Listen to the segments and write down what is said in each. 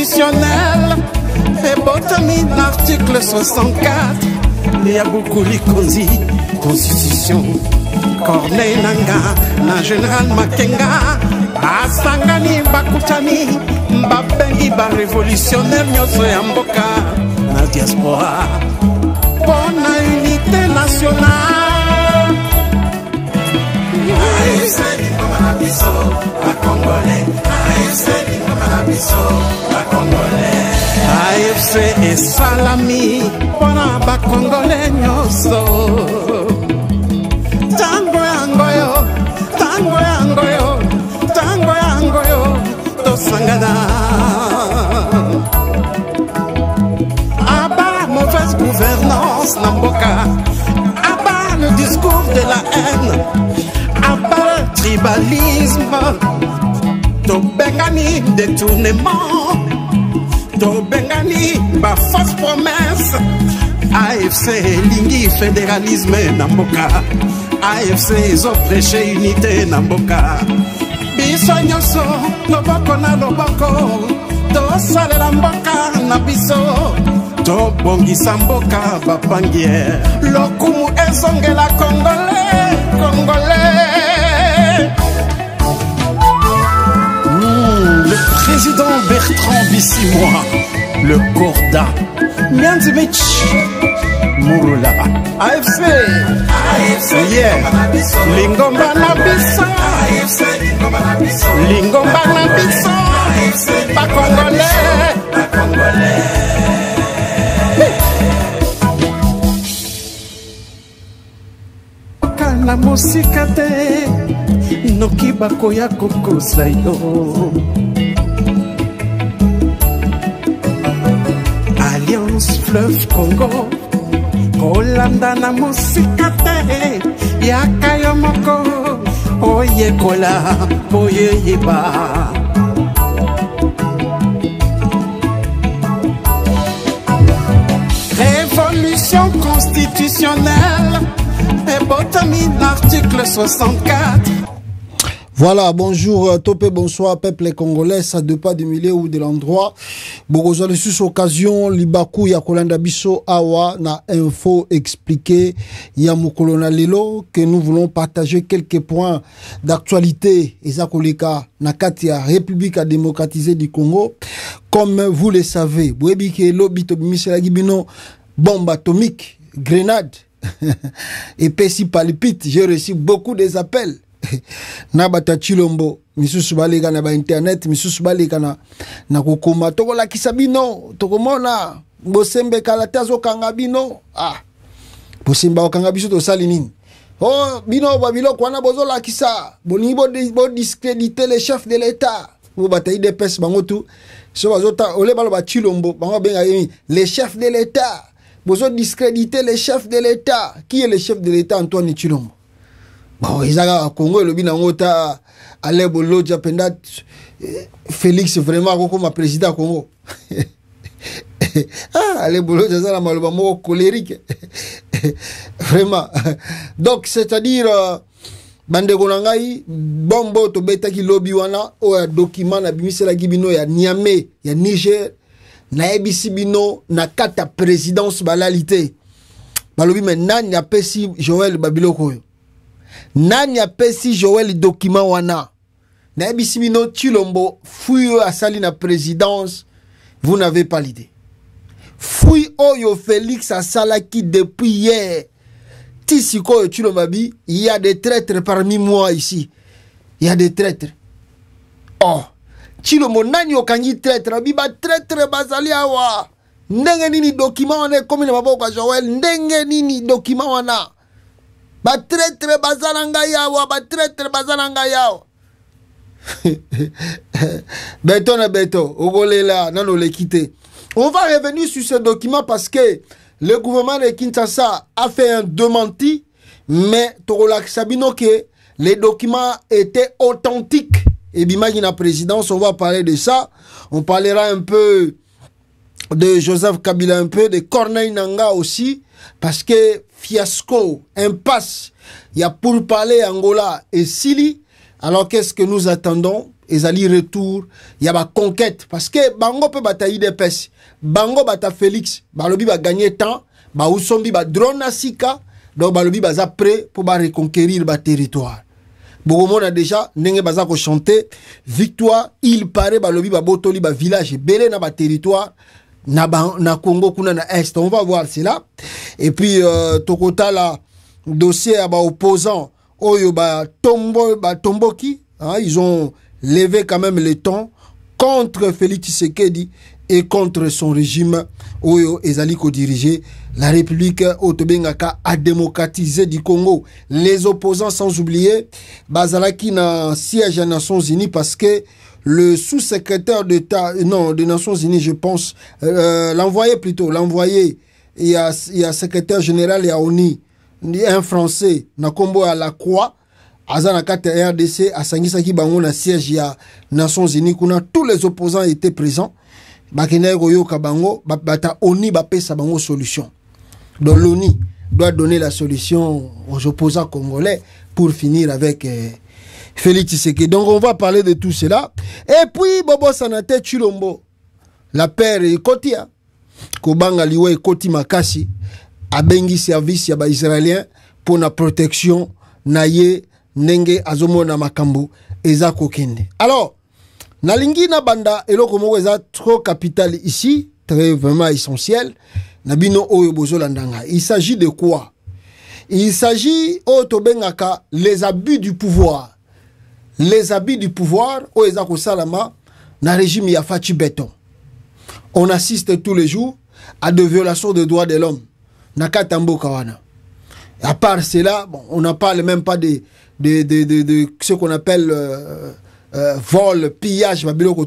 constitutionnel et botami l'article 64 ya Bukuli Konzi constitution Corneille Nanga na général Makenga asangani bakutani babengi ba révolutionnaire nyonso ya mboka na diaspora pour la unité nationale. AFC et Salami pona ba Congolais nyoso tango yangoyo tango yangoyo tango yangoyo to sangana aba mauvaise gouvernance namboka aba le discours de la haine aba le tribalisme to bengani détournement to bengani ba fausse promesse. AFC lingi fédéralisme namboka AFC ils ont prêché unité namboka biso nyonso loboko na loboko to salela mboka na biso to bongisa mboka bapangier lokumu ezongela congolais congolais. Le président Bertrand Bissimois, le Corda, Nyanzimich, Mouroula, AFC, yeah, Lingomba Nabiso, Lingomba Nabiso, pas congolais, pas congolais. Kana musika te, noki bakoya kokosa yo. Alliance Fleuve Congo Kolanda na musika te yakayo moko oyekola oyeyeba. Révolution constitutionnelle et botami l'article 64. Voilà, bonjour, topé, bonsoir, peuple congolais, ça de pas du milieu ou de l'endroit. Bogozo de sous occasion, Libaku, Yakolanda Biso, Awa, na info expliqué, Yamukolona Lelo, que nous voulons partager quelques points d'actualité, Ezakolika, Nakatia, République à démocratiser du Congo. Comme vous le savez, Bouébike, Lobito, Michel Gibino, bombe atomique, grenade, et Pessi palpite, j'ai reçu beaucoup des appels. Nabata Chilombo misusu balega na ba internet misusu balega na kokoma toko la kisabino toko mona bosembe kalatazo kangabino bosemba kangabiso to sali nini oh bino babilo kwana bozo la kisa bonibo discréditer les chefs de l'état bo bataille de pes bango tout so bazota ole balo ba Chilombo bango benga les chefs de l'état bozo discréditer les chefs de l'état. Qui est le chef de l'état? Antoine Chilombo. Bon, ils ont Congo le binangota ale boloja pendat Félix vraiment comme président Congo. Ale boloja ça la maloba mo colérique. Vraiment. Donc c'est-à-dire bande gonangai bombo to beta ki lobby wana o document na bimisela gibino ya Niamey ya Niger na ebisi bino na kata présidence balalité. Balobi maintenant ya pesi Joël Babiloko. Nani apesi Joël document wana na ebisimino Chilombo fouille à sali na présidence, vous n'avez pas l'idée. Fouille oyo Félix a salaki depuis hier. Tisiko Chilombabi, il y a des traîtres parmi moi ici. Il y a des traîtres. Oh, Chilombo nani okangi traître, biba traître bazali awa. Ndenge nini document wana comme na maboko Joël, ndenge nini document wana. Ba traître bazalanga yawa, ba traître bazalanga yawa. Beto na beto, ogolela nano le quitter. On va revenir sur ce document parce que le gouvernement de Kinshasa a fait un démenti, mais Torola Sabino que les documents étaient authentiques. Et bimagine la présidence, on va parler de ça. On parlera un peu de Joseph Kabila, un peu de Corneille Nanga aussi, parce que fiasco, impasse, il y a pour parler Angola et Sili. Alors qu'est-ce que nous attendons? Ezali retour, il y a ma conquête. Parce que Bango peut batailler des pèses. Bango bata Félix, Balobi va gagner temps, ba Ousombi ba drone à Sika, donc Balobi va prêt pour reconquérir le territoire. Bogomo a déjà, Nenge baza ko chanter, victoire, il paraît Balobi ba botoli ba village, belé na ba territoire, na Congo kuna na Est. On va voir cela. Et puis, Tokota la dossier à ba opposant, Oyo ba Tomboki, hein, ils ont levé quand même le ton contre Félix Tshisekedi et contre son régime Oyo Ezali ko diriger la République Otobengaka a démocratisé du Congo. Les opposants, sans oublier, Bazalaki na siège des Nations Unies parce que le sous-secrétaire d'État, non, des Nations Unies, je pense, l'envoyé, il y a secrétaire général et à ONU, un Français, Nakombo à la Croix, Azana kate RDC, à Sangisaki Bango na siège ya Nations Unies, tous les opposants étaient présents. Bakene Goyo Kabango, bata ONU bapé sa bango solution. Donc l'ONU doit donner la solution aux opposants congolais pour finir avec Félix Tshisekedi. Donc on va parler de tout cela. Et puis Bobo Sanate Chilombo, la paire Kotia, Kobanga Liwe Koti Makasi, a bengi service ya ba Israélien pour la protection naye Nenge Azomo na Makambu Eza Kokende. Alors, Nalingi na banda eloko moko eza trop capital ici, très vraiment essentiel. Nabino oyo bozolandanga. Il s'agit de quoi? Il s'agit otobengaka les abus du pouvoir. Les abus du pouvoir o eza ko salama na régime ya Fachi Beton. On assiste tous les jours à des violations des droits de l'homme. Nakatambo kawana. À part cela, bon, on ne parle même pas de ce qu'on appelle vol, pillage,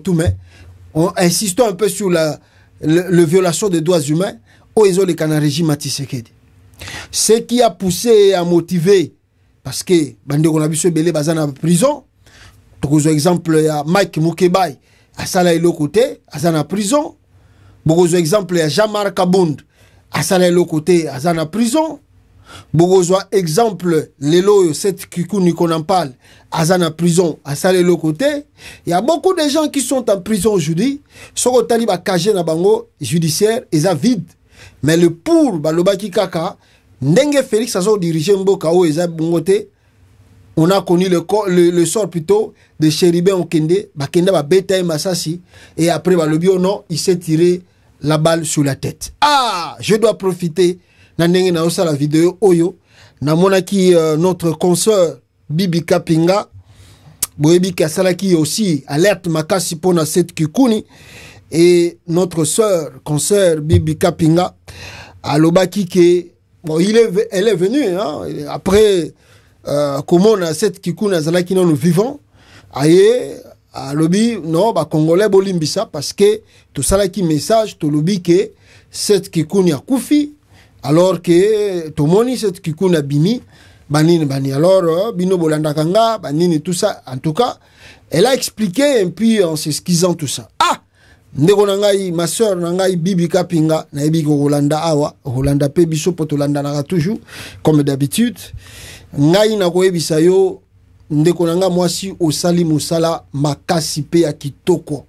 on insiste un peu sur la violation des droits humains au régime Tshisekedi. Ce qui a poussé et a motivé, parce que Bandeko Nabiso Belé Bazana en prison, par exemple, il y a Mike Mukebai, à Sala côté, à Zana prison. Par exemple, il y a Jean-Marc Abound, à Sala côté, à Zana prison. Bogozo exemple lelo cette kikuni qu'on en parle azana prison à salelo côté. Il y a beaucoup de gens qui sont en prison aujourd'hui. Soko taliba kage na bango judiciaire ils a vide. Mais le pour balobaki kaka ndenge Félix azo diriger mboka o eza bongote. On a connu le sort plutôt de Chéribé Okende, bakenda ba beta masasi et après balobi non, il s'est tiré la balle sur la tête. Ah, je dois profiter Nandenge na osa la vidéo oyo na monaki notre consoeur Bibi Kapinga boyebi kasalaki aussi alerte makasi pona cette kikuni et notre sœur consoeur Bibi Kapinga alobaki ke bon elle est venue hein, après comment on a cette kikuni azalaki nous vivons aye alobi non ba congolais bolimbisa parce que tout ça là qui message to lobi ke cette kikuni a kufi. Alors que tout le monde sait qu'il a bini, bani. Alors, bino bolanda kanga, banini tout ça. En tout cas, elle a expliqué et puis en s'excusant tout ça. Ah, ndeko nangai, ma soeur nangai Bibi Kapinga, naibi ko Rolanda awa, Rolanda pe biso potolanda nanga toujours, comme d'habitude. Ngai na koe bisayo, ndeko nanga mwasi osali musala makasi pe ya kitoko.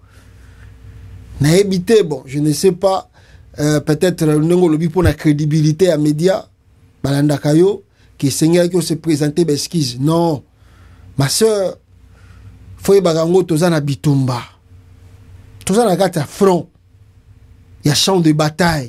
Naebite bon, je ne sais pas. Peut-être pour la crédibilité à médias balanda kayo qui seigneur qui se présenter besquise non ma soeur faut bagango tozana bitumba tozana kata front il y a champ de bataille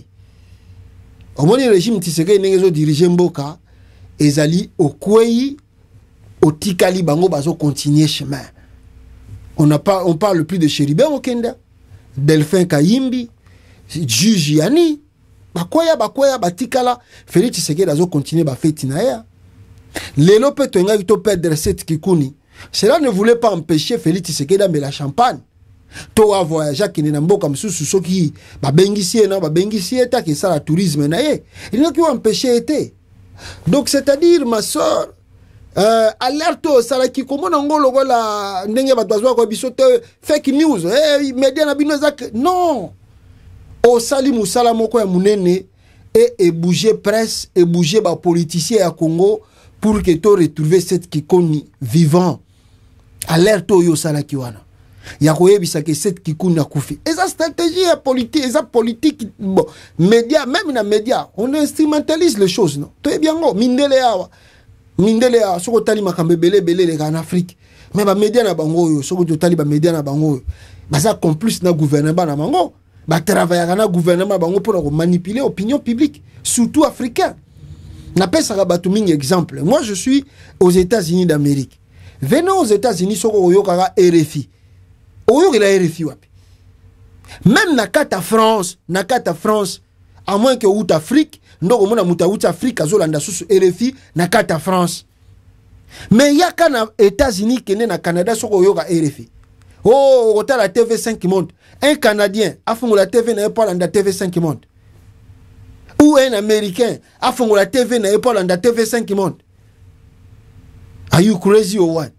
au moins le régime Tshisekedi nengezo diriger mboka ezali okwei otikali bango bazo continuer chemin on parle plus de Chéribé Okende Delphin Kayimbi juge yani bakoya batikala Félix Tshisekedi azo continuer ba feti na ya lelo pe to nga to perdre cette kikuni. Cela ne voulait pas empêcher Félix Tshisekedi de la champagne to a voyager qui na mboka msusu soki ba bengisi eta ki ça la tourisme na ye il n'a qui empêcher été. Donc c'est-à-dire ma soeur alerte au salaki comment ngolo la ndenge batwazwa ko bisote fake news media na bino zak non. Au sali musala moko ya munene et bouger presse et bouger ba politicien à Congo pour que to retrouver cette kikoni vivant alerte oyo salaki wana ya koyebisa ke cette kikuni akufi eza stratégie ya politique eza politique bon média même na média on instrumentalise les choses non to ebiango mindele ya soko tali makambe belé en Afrique mais ba média na bango oyo soko tali ba média na bango oyo baza complice na gouvernement na bango ba travailler na gouvernement bango pour manipuler opinion publique surtout africain na pesa batu mingi exemple moi je suis aux États-Unis d'Amérique. Venez aux États-Unis, soko oyokara RFI. Oyoki la RFI wapi. Même na kata France, à moins que out Afrique, ndoko mona muta out Afrique azolanda susu RFI na kata France. Mais yaka na États-Unis kene na Canada soko oyoka RFI. Oh, ota la TV5 Monde. Un Canadien a fongo la TV na pas landa TV5 Monde. Ou un Américain a fongo la TV na pas landa TV5 Monde. Are you crazy or what?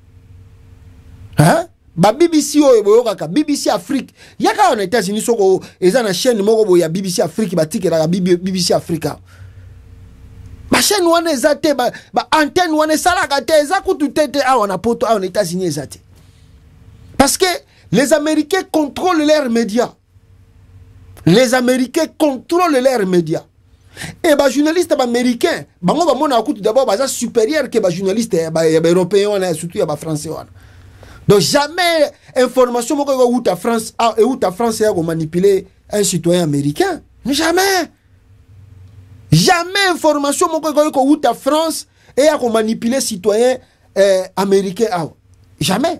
Hein? Ba BBC oyoka BBC Afrique. Yaka en États-Unis soko eza na chaîne moko bo ya BBC Afrique batike la BBC Africa. Ba chaîne wana ezate ba antenne wana salaka te eza kutu tete awana poto en États-Unis ezate. Parce que les Américains contrôlent leurs médias. Les Américains contrôlent leurs médias. Et les journalistes américains, d'abord supérieur que les journalistes européens, surtout les français. Donc jamais information où ta France a manipulé un citoyen américain. Jamais. Jamais information où ta France a manipulé un citoyen américain. Jamais.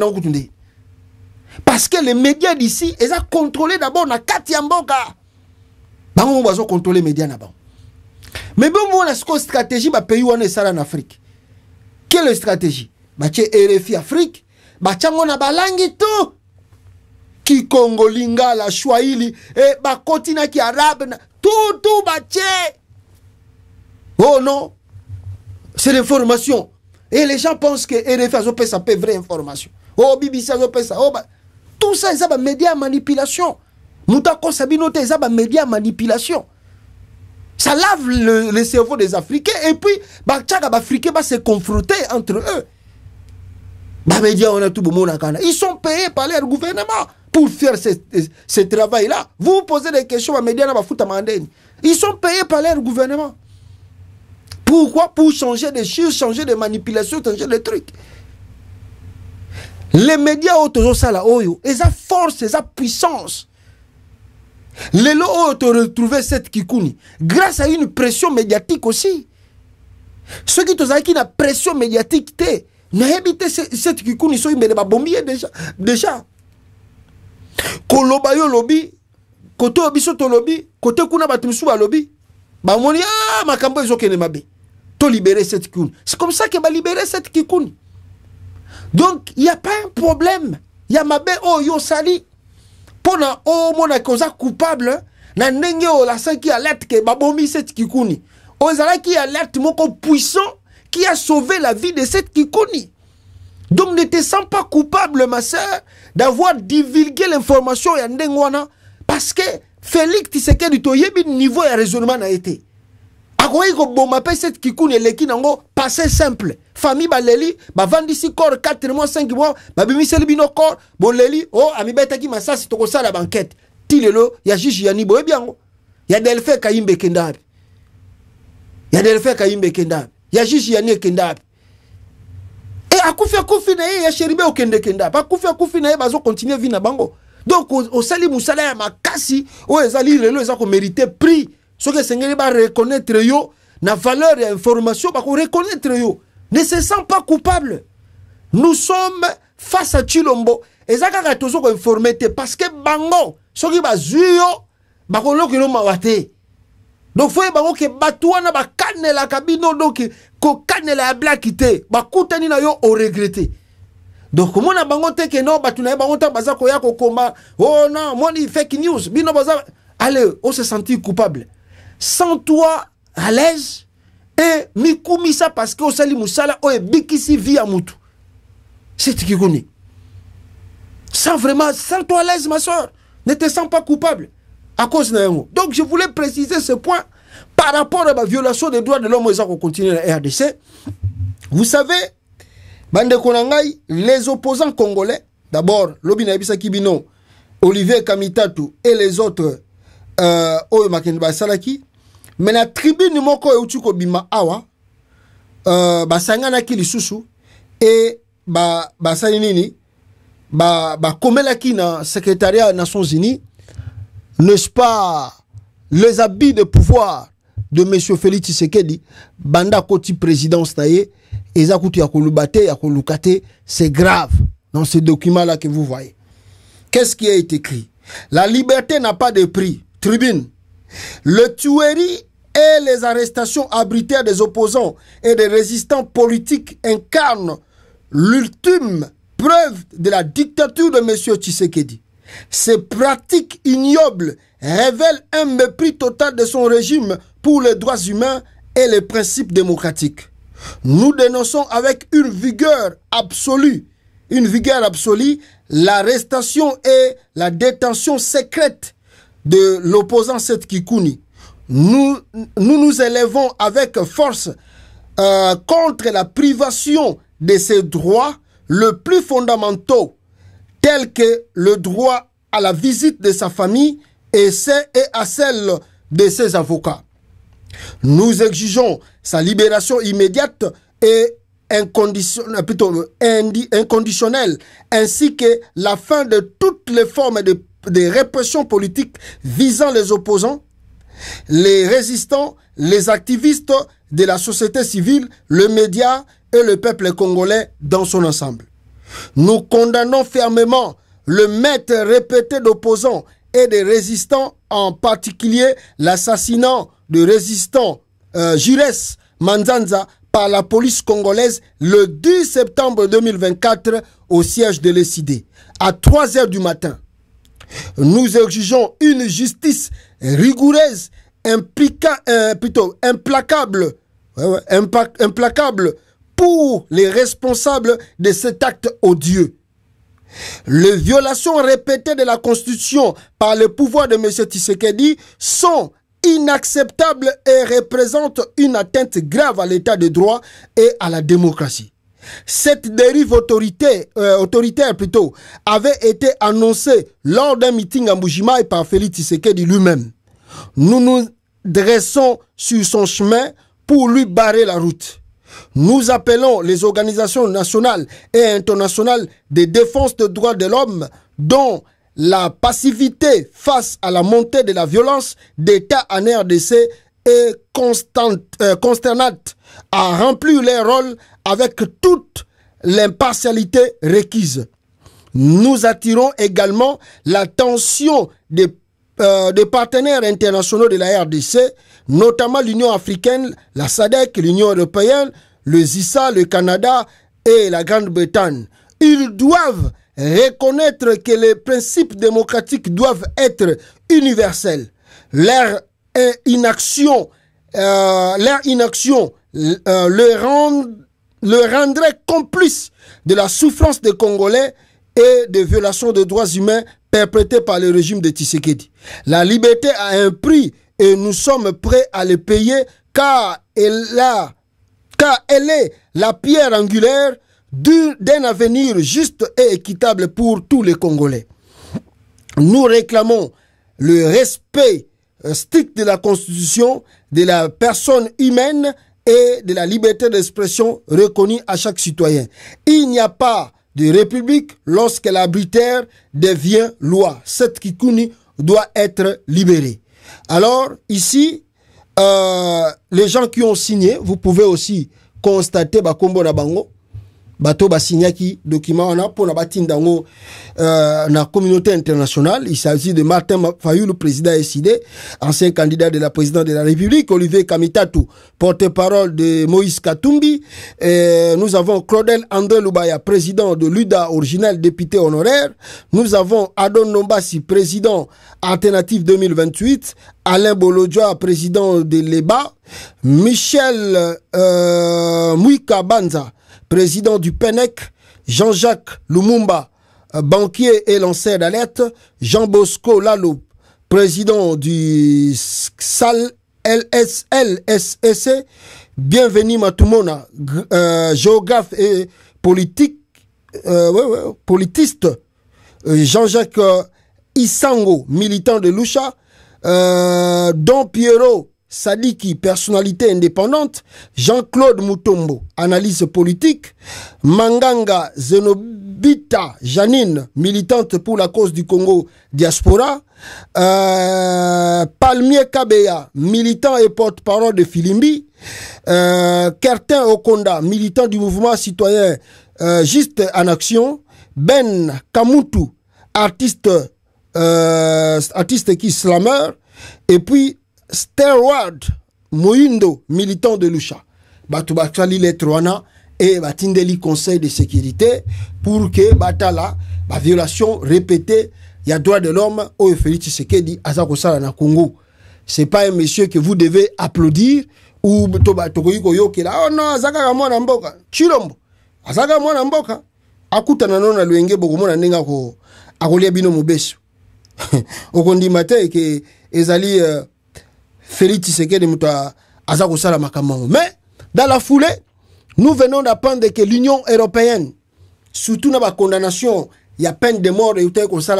Parce que les médias d'ici, ils ont contrôlé d'abord na Katia Mboka. Bango bazo contrôler les médias là-bas. Mais bon, on a une stratégie ba pays on est en Afrique. Quelle stratégie? Ba tche RFI Afrique, ba tchango na balangi tout. Ki Congo Lingala, Swahili, et ba continent qui arabe, tout ba tche. Oh non, c'est l'information. Et les gens pensent que RFI a ça peut vraie information. Oh BBC a ça. Oh bah tout ça c'est ba média manipulation. Moutako Sabinote c'est ba média manipulation. Ça lave le cerveau des Africains et puis bah chaque Africain va se confronter entre eux. Bah médias on a tout bon monde. Ils sont payés par leur gouvernement pour faire ce travail là. Vous posez des questions à médias na ba fouta mandeni. Ils sont payés par leur gouvernement. Pourquoi? Pour changer des choses, changer des manipulations, changer des trucs. Les médias autour ça là, ils ont force, ils ont puissance. Les lots ont retrouvé cette kikuni grâce à une pression médiatique aussi. Ceux qui ont une pression médiatique, n'ont évité cette kikuni, ils ont bombier déjà. Koloba yo lobby, côté obisoto lobby, côté kuna batumsu ba lobby. Ba moni makambo ezokene mabe. To libérer cette kikuni. C'est comme ça que va libérer cette kikuni. Donc, il n'y a pas un problème. Il y a mabe yo sali. Pona mona koza coupable. Na nenge la san qui alerte que babomi cette kikuni. Ozala qui alerte moko puissant qui a sauvé la vie de cette kikuni. Donc, ne te sens pas coupable, ma soeur, d'avoir divulgué l'information ya ndengwana. Parce que Félix Tshisekedi to yebi niveau de raisonnement a été. Akoyi ko boma pe cette kikuni eleki nango passé simple. Famille baleli ba vandisi corps 4 mois 5 mois ba bimiseli bino corps boleli oh amibeta ki masasi to ko sala banquette tilelo ya jiji yani boye biango ya Delphin Kayimbe Kendabi ya jiji yani Kendabi et akufi na ya Sheribe okende Kendabi akufi na bazo continuer vie na bango donc au sali musala ya makasi o ezali lelo ezako mériter prix ce que sengeli ba reconnaître yo na valeur et information ba ko reconnaître yo. Ne se sent pas coupable. Nous sommes face à Chilombo. Et ça kaka tozo ko informer parce que bango soki ba zuyo ba ko lokelo mawate. Donc faut bango ke batouana ba kanela kabino donc ko kanela ya blackité ba kutani na yo o regretter. Donc comment na bango te ke no batuna bango ta baza ko ya ko komba oh non moi ni fake news bino baza allez on se sentit coupable. Sans toi à l'aise et mikumi ça parce que osali musala o ebikisi via mutu. C'est ce qui connaît. Sans vraiment, sans toi à l'aise ma soeur, ne te sens pas coupable à cause de nous. Donc je voulais préciser ce point par rapport à la violation des droits de l'homme aux continue la RDC. Vous savez, Bande Konangai, les opposants congolais, d'abord, Lobina Ebisa Kibino, Olivier Kamitatu et les autres, Oyo Makenba Salaki, mais la tribune Moko et Uchuko Bima Awa, Basangana Kilisusu, et Basalinini, Komelaki na secrétariat des Nations Unies, n'est-ce pas, les habits de pouvoir de M. Félix Tshisekedi, Banda Koti présidence taillé, Ezakuti Yakolubate, Yakolukate, c'est grave dans ce document-là que vous voyez. Qu'est-ce qui a été écrit? La liberté n'a pas de prix. Tribune. Le tuerie et les arrestations arbitraires des opposants et des résistants politiques incarnent l'ultime preuve de la dictature de M. Tshisekedi. Ces pratiques ignobles révèlent un mépris total de son régime pour les droits humains et les principes démocratiques. Nous dénonçons avec une vigueur absolue, l'arrestation et la détention secrète de l'opposant Seth Kikuni. Nous nous élevons avec force contre la privation de ses droits le plus fondamentaux, tels que le droit à la visite de sa famille et à celle de ses avocats. Nous exigeons sa libération immédiate et inconditionnelle, ainsi que la fin de toutes les formes de répression politique visant les opposants, les résistants, les activistes de la société civile, le média et le peuple congolais dans son ensemble. Nous condamnons fermement le maître répété d'opposants et des résistants, en particulier l'assassinat de résistant Jires Manzanza par la police congolaise le 10 septembre 2024 au siège de l'ECD à 3 h du matin. Nous exigeons une justice rigoureuse, implacable pour les responsables de cet acte odieux. Les violations répétées de la Constitution par le pouvoir de M. Tshisekedi sont inacceptables et représentent une atteinte grave à l'état de droit et à la démocratie. Cette dérive autoritaire avait été annoncée lors d'un meeting à Mbujimaï par Félix Tshisekedi lui-même. Nous nous dressons sur son chemin pour lui barrer la route. Nous appelons les organisations nationales et internationales de défense des droits de l'homme, dont la passivité face à la montée de la violence d'État en RDC est consternante, à remplir leur rôle avec toute l'impartialité requise. Nous attirons également l'attention des partenaires internationaux de la RDC, notamment l'Union africaine, la SADC, l'Union européenne, le ZISA, le Canada et la Grande-Bretagne. Ils doivent reconnaître que les principes démocratiques doivent être universels. Leur inaction le rendrait complice de la souffrance des Congolais et des violations de droits humains perpétrées par le régime de Tshisekedi. La liberté a un prix et nous sommes prêts à le payer car elle est la pierre angulaire d'un avenir juste et équitable pour tous les Congolais. Nous réclamons le respect strict de la Constitution, de la personne humaine et de la liberté d'expression reconnue à chaque citoyen. Il n'y a pas de république lorsque l'arbitraire devient loi. Seth Kikuni doit être libéré. Alors, ici, les gens qui ont signé, vous pouvez aussi constater Bakombo na bango, bato basignaki document on a pour na batindango na communauté internationale. Il s'agit de Martin Fayulu, le président SID, ancien candidat de la présidence de la République, Olivier Kamitatu, porte-parole de Moïse Katumbi, nous avons Claudel André Lubaya, président de l'UDA original, député honoraire, nous avons Adon Nombasi, président Alternative 2028, Alain Bolodjoa, président de l'EBA, Michel Mouika Banza, président du PENEC, Jean-Jacques Lumumba, banquier et lanceur d'alerte, Jean Bosco Lalo, président du SAL LSC, bienvenue Matumona, géographe et politiste Jean-Jacques Isango, militant de Lucha, Don Piero Sadiki, personnalité indépendante, Jean-Claude Mutombo, analyse politique, Manganga Zenobita Janine, militante pour la cause du Congo diaspora, Palmier Kabeya, militant et porte-parole de Filimbi, Kertin Okonda, militant du mouvement citoyen Juste en Action, Ben Kamutu, artiste qui slameur, et puis Sterward Moindo, militant de Lucha. Batu bakali lettre wana et batindeli conseil de sécurité pour que batala ba violation répétée il y a droit de l'homme au Félix Tshisekedi azako sala na Congo. C'est pas un monsieur que vous devez applaudir ou toba tokoyiko yokela oh non azaka mwana mboka Chilombo azaka mwana mboka akuta na nona luenge boko mona nenga ko akolia bino mubeso okondi mate ke ezali Félix Tshisekedi muta azako sala makambo. Mais dans la foulée, nous venons d'apprendre que l'Union européenne, surtout dans la condamnation, il y a peine de mort et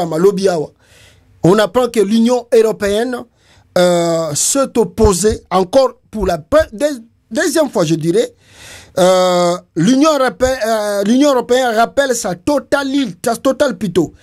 on apprend que l'Union européenne s'est opposée encore pour la deuxième fois, je dirais. L'Union européenne rappelle sa totale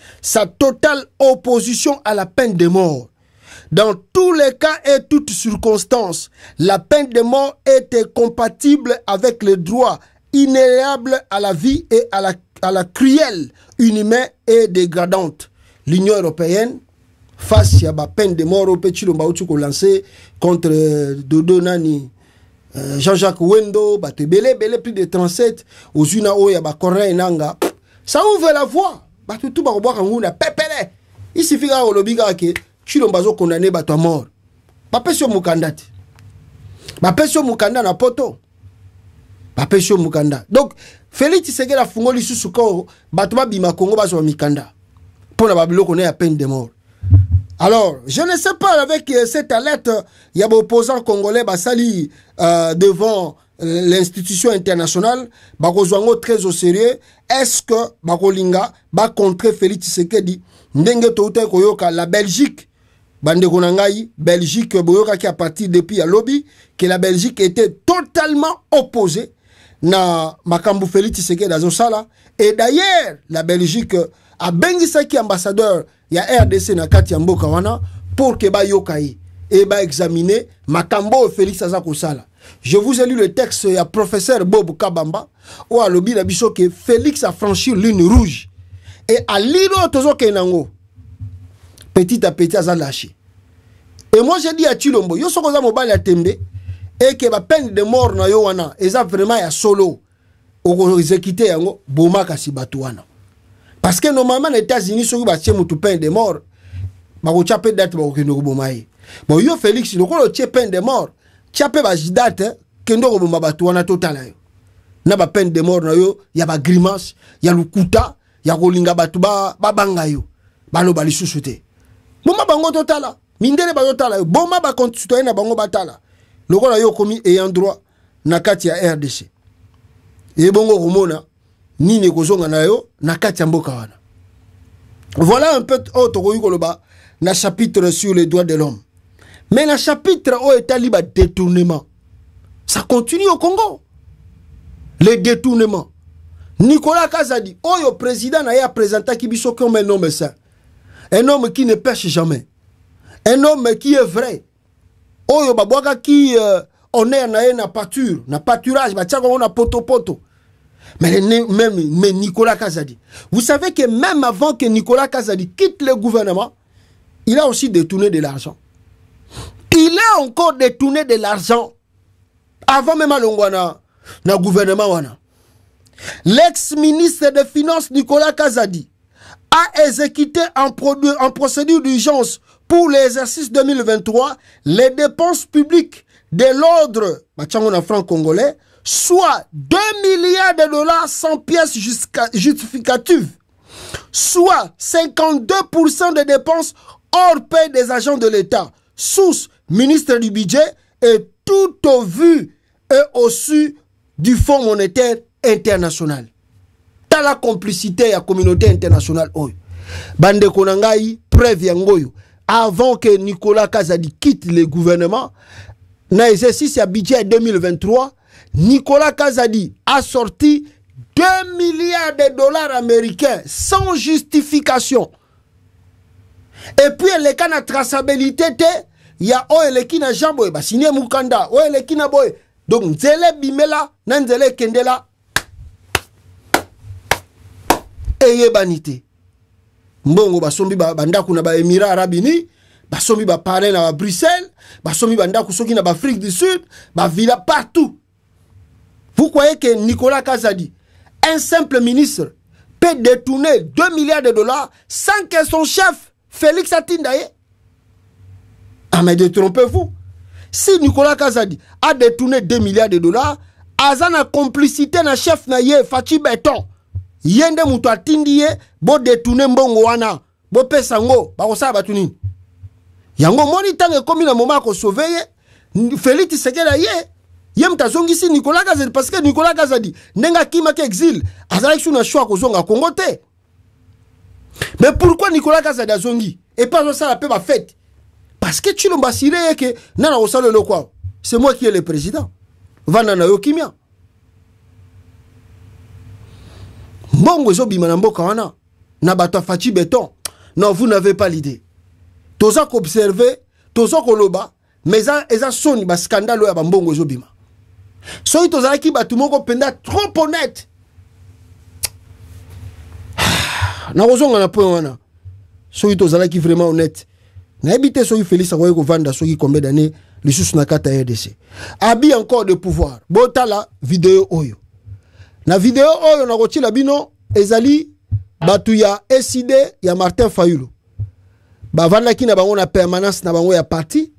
opposition à la peine de mort. Dans tous les cas et toutes circonstances, la peine de mort était compatible avec le droit inaliénable à la vie et à la cruelle, inhumaine et dégradante. L'Union européenne, face à la peine de mort au petit Lombaoutou lancé contre Dodo Nani, Jean-Jacques Wendo, belé plus de 37, aux Unao et Corée Nanga, ça ouvre la voie. Tout il suffit de l'obiga que Chilombazo condamné bato à mort. Bapesio mukanda. Bapesio mukanda na poto. Bapesio mukanda. Donc, Félix Tshisekedi a fungoli susuko bato ba bima Congo bazo mikanda. Pour la babilo connaît à peine de mort. Alors, je ne sais pas avec cette alerte, il y a des opposants congolais basali devant l'institution internationale, bakozwango très au sérieux. Est-ce que bakolinga ba contre Félix Tshisekedi ndenge to uta koyoka la Belgique bande konangai Belgique boyoka qui a parti depuis à lobby que la Belgique était totalement opposée na makambu Félix Tshisekedi dans sala et d'ailleurs la Belgique a bengisa qui ambassadeur ya RDC na kati ya mboka wana pour que ba yokai et ba examiner makambo Félix azako sala. Je vous ai lu le texte ya professeur Bob Kabamba ou à lobby la biso que Félix a franchi l'une rouge et à l'île tozo kenango petit à petit a lâché. Et moi j'ai dit à Chilombo yo soko za mobile ya tembe et que ba peine de mort na yo wana eza vraiment ya solo o exécuter yango boma kasi batu wana. Parce que normalement les États-Unis soki ba tie mutu peine de mort ba ko chape date ba ko kendo bomaye. Bon yo Félix le ko lo tie peine de mort chape ba date kendo ko boma batu wana total yo. Na ba peine de mort na yo ya ba grimace ya lukuta ya kolinga batu ba banga yo balo bali susute. Boma bango totala mindele ba totala yo boma ba constituer na bango batala. Lokola yo komi ayant droit na kati ya RDC. Et bongo komona nini kozonga na yo na kati ya mboka wana. Voilà un peu autre koloba na chapitre sur les droits de l'homme. Mais le chapitre où est liba détournement. Ça continue au Congo. Les détournements. Nicolas Kazadi, oyo président na ya présenté Kibiso comme un homme saint. Un homme qui ne pêche jamais. Un homme qui est vrai. Oyo babwaka qui honneur na pâture, na pâturage, ba tiako na poto. Mais Nicolas Kazadi. Vous savez que même avant que Nicolas Kazadi quitte le gouvernement, il a aussi détourné de l'argent. Il a encore détourné de l'argent. Avant même Alongwana, na gouvernement wana. L'ex-ministre des Finances Nicolas Kazadi a exécuté en procédure d'urgence pour l'exercice 2023 les dépenses publiques de l'ordre en francs congolais, soit 2 milliards de dollars sans pièces justificatives, soit 52% des dépenses hors paie des agents de l'État, sous ministre du budget et tout au vu et au su du Fonds monétaire international. la complicité ya communauté internationale oyo. Bande konangai preuve yangoyo. Avant que Nicolas Kazadi quitte le gouvernement, dans l'exercice à budget 2023, Nicolas Kazadi a sorti 2 milliards de dollars américains sans justification. Et puis, les cas de traçabilité, il y a qui n'a jamais signé Mukanda, qui n'a boy. Donc, Zele Bimela, Nanzele Kendela, et Yebanité. Mbongo basombi bandaku na ba Émirats Arabes Unis, basombi ba parler na Bruxelles, basombi bandaku soki na ba Afrique du Sud, ba villa partout. Vous croyez que Nicolas Kazadi, un simple ministre, peut détourner 2 milliards de dollars sans que son chef, Félix Atindaye? Ah mais détrompez-vous. Si Nicolas Kazadi a détourné 2 milliards de dollars, Azana complicité na chef na ye Fachi Beton. Yende mutu atindiye bo détourner mbongo wana bo pesa ngo ba kosala batu nini yango moni tange komi na moment ko sauver Félix Tshisekedi ye mtazongi si Nicolas Kazadi parce que Nicolas Kazadi nenga kima ke exil azala ki na choix ko zonga Congo te. Mais pourquoi Nicolas Kazadi azongi et pas ça la paix ba fête parce que tu l'as siré que nana osalo le quoi c'est moi qui est le président vana na yo kimia. Mbongo zo bima na mboka wana na bato Fachi Beton. Non, vous n'avez pas l'idée. Toza ko observer, toza ko loba, mais eza soni ba scandale ya ba mbongo zo bima. So toza ki batu moko penda trop honnête. Na ozonga na point wana. So toza ki vraiment honnête. Na ebité so Félix akoye ko vanda so ki combien d'années les sous na kata RDC. Abi encore de pouvoir. Botala vidéo oyo. Na vidéo oyo na kochi la bino ezali batu ya SID ya Martin Fayulu. Bavanda ki na bango na permanence na bango ya parti.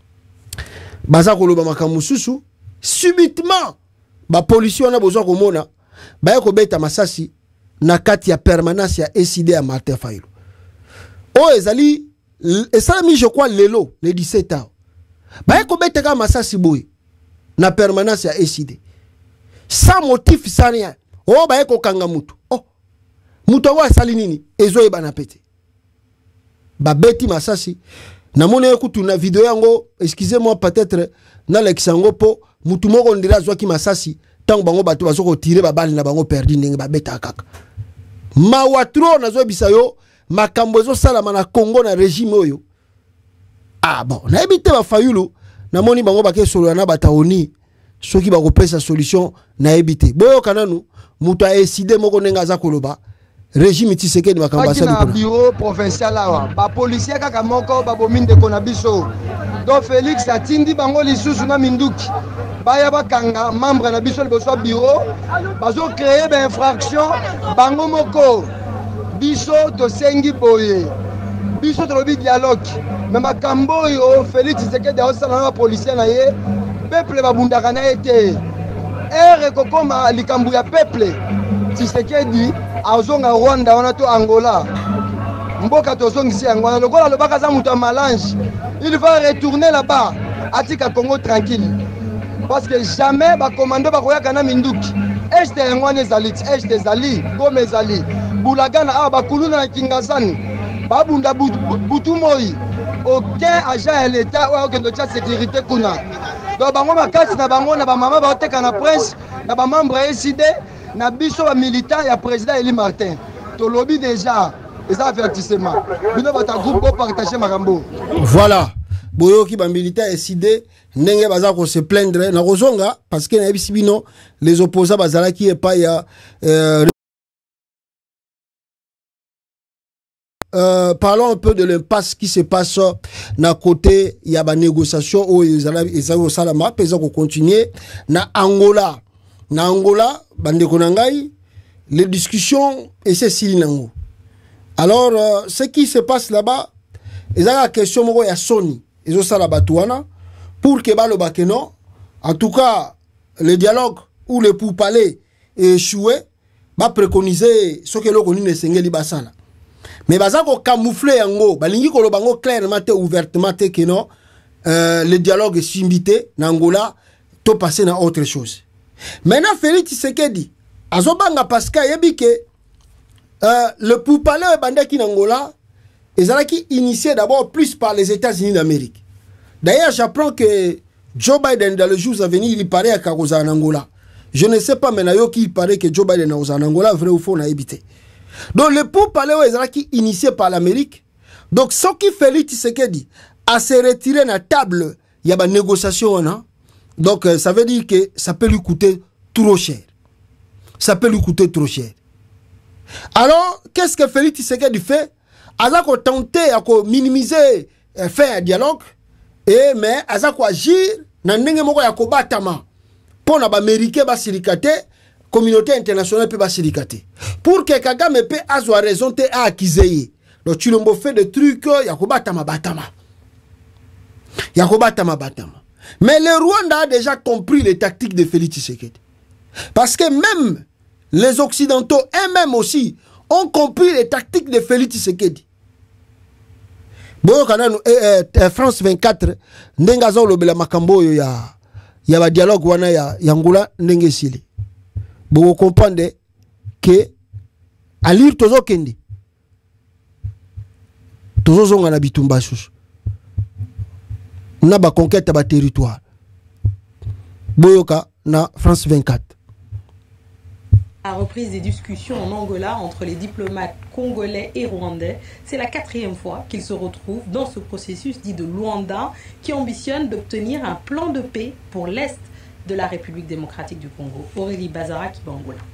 Baza koloba makambo susu subitement ba policier na besoin komona ba ya kobeta masasi na kati ya permanence ya SID ya Martin Fayulu. O ezali esalami je crois lelo le 17 ans. Ba ya kobeta ka masasi boy na permanence ya SID. Sans motif, sans rien. Oh, bah, eko kanga mutu. Oh, mutu wa sali nini? Ezo e banapete. Ba beti masasi. Na mone ekutu na vidéo yango, excusez-moi peut-être, na l'exango po, mutu moko ndira zwa ki masasi, tango bango batu bazo ko tirer ba balle na bango perdi ndenge ba beta kaka. Mawatro na zo bisayo, makambo zo sala na Congo na régime oyo. Ah bon, na ebite ba Fayulu, na moni bango ba ke solo na bataoni. Ceux qui vont sa solution na ebité boyo kananu mutu a décidé moko nenga za koloba régime Tshisekedi makambasa na bureau provincial awa ba policier kaka moko ba bominde kona biso donc Félix atindi bango lisusu na minduki baya bakanga membre na biso liboso bureau bazo créer ba infraction bango moko biso to sengi boye biso to lobi dialogue mais makambo yo Félix Tshisekedi osala na policier na ye peuple babundaka na ete ere kokoma likambu ya peuple Tshisekedi azonga Rwanda wana to Angola mboka tozongisi yango wana lokola lobaka za mutu malange il va retourner là-bas atika Congo tranquille parce que jamais ba commando bakoyaka na minduki este yango wana ezali este ezali gome ezali bulagana awa bakuluna na Kingasani babunda butu moi aucun agent ya l'État ou aucun de la sécurité kuna. Donc bango makasi na bango na ba mama ba oteka na presse na ba membre SID na biso ba militant ya président Eli Martin. To lobby déjà les avertissements. Bino ba ta groupe pour partager makambo. Voilà. Boyo ki ba militant SID ndenge baza ko se plaindre na kozonga parce que na bisibino les opposants bazala ki epa ya parlons un peu de l'impasse qui se passe na côté il y a ba négociation où ils ont salama pesa ko continuer na Angola bande konangai les discussions et c'est silinango. Alors ce qui se passe là-bas ils ont la question moko ya Sony ils ont ça la batouana pour que balo bakeno en tout cas le dialogue ou le pourparler échoué va préconiser ce que l'on ne sengeli basala. Mais baza ko camoufler yango balingi ko lobango clairement te ouvertement te que non le dialogue est invité na Angola to passer na autre chose. Maintenant Félix Tshisekedi azobanga parce que yebike le pourparlers bandaki n'Angola ezalaki initié d'abord plus par les États-Unis d'Amérique. D'ailleurs, j'apprends que Joe Biden dans les jours à venir il paraît à Karoza en Angola. Je ne sais pas maintenant qui paraît que Joe Biden est en Angola, vrai ou faux, on a évité. Donc le pourparlers ezalaki initié par l'Amérique. Donc ce qui Félix Tshisekedi a se retiré na table, il y a une négociation hein? Donc ça veut dire que ça peut lui coûter trop cher. Ça peut lui coûter trop cher. Alors, qu'est-ce que Félix Tshisekedi fait? Azako tenter à minimiser, faire un dialogue, mais Azako agir, na ndenge moko ya kobatama. Pour na ba Américain ba sirikate, communauté internationale peut ba sirikate. Pour que Kagame peut avoir raison te a akizeye. Donc tu l'as fait des trucs, ya kobatama batama. Ya kobatama batama. Mais le Rwanda a déjà compris les tactiques de Félix Tshisekedi. Parce que même les Occidentaux eux-mêmes aussi ont compris les tactiques de Félix Tshisekedi. France 24, Nengazo lobela makambo ya ba dialogue wana ya Angola ndenge sili. Vous comprenez que à lire tozo kendi. Tozo zonga na bitumba susu. Na ba conquête ba territoire. Boyoka na France 24. La reprise des discussions en Angola entre les diplomates congolais et rwandais. C'est la 4e fois qu'ils se retrouvent dans ce processus dit de Luanda qui ambitionne d'obtenir un plan de paix pour l'Est de la République démocratique du Congo. Aurélie Bazara qui va en Angola.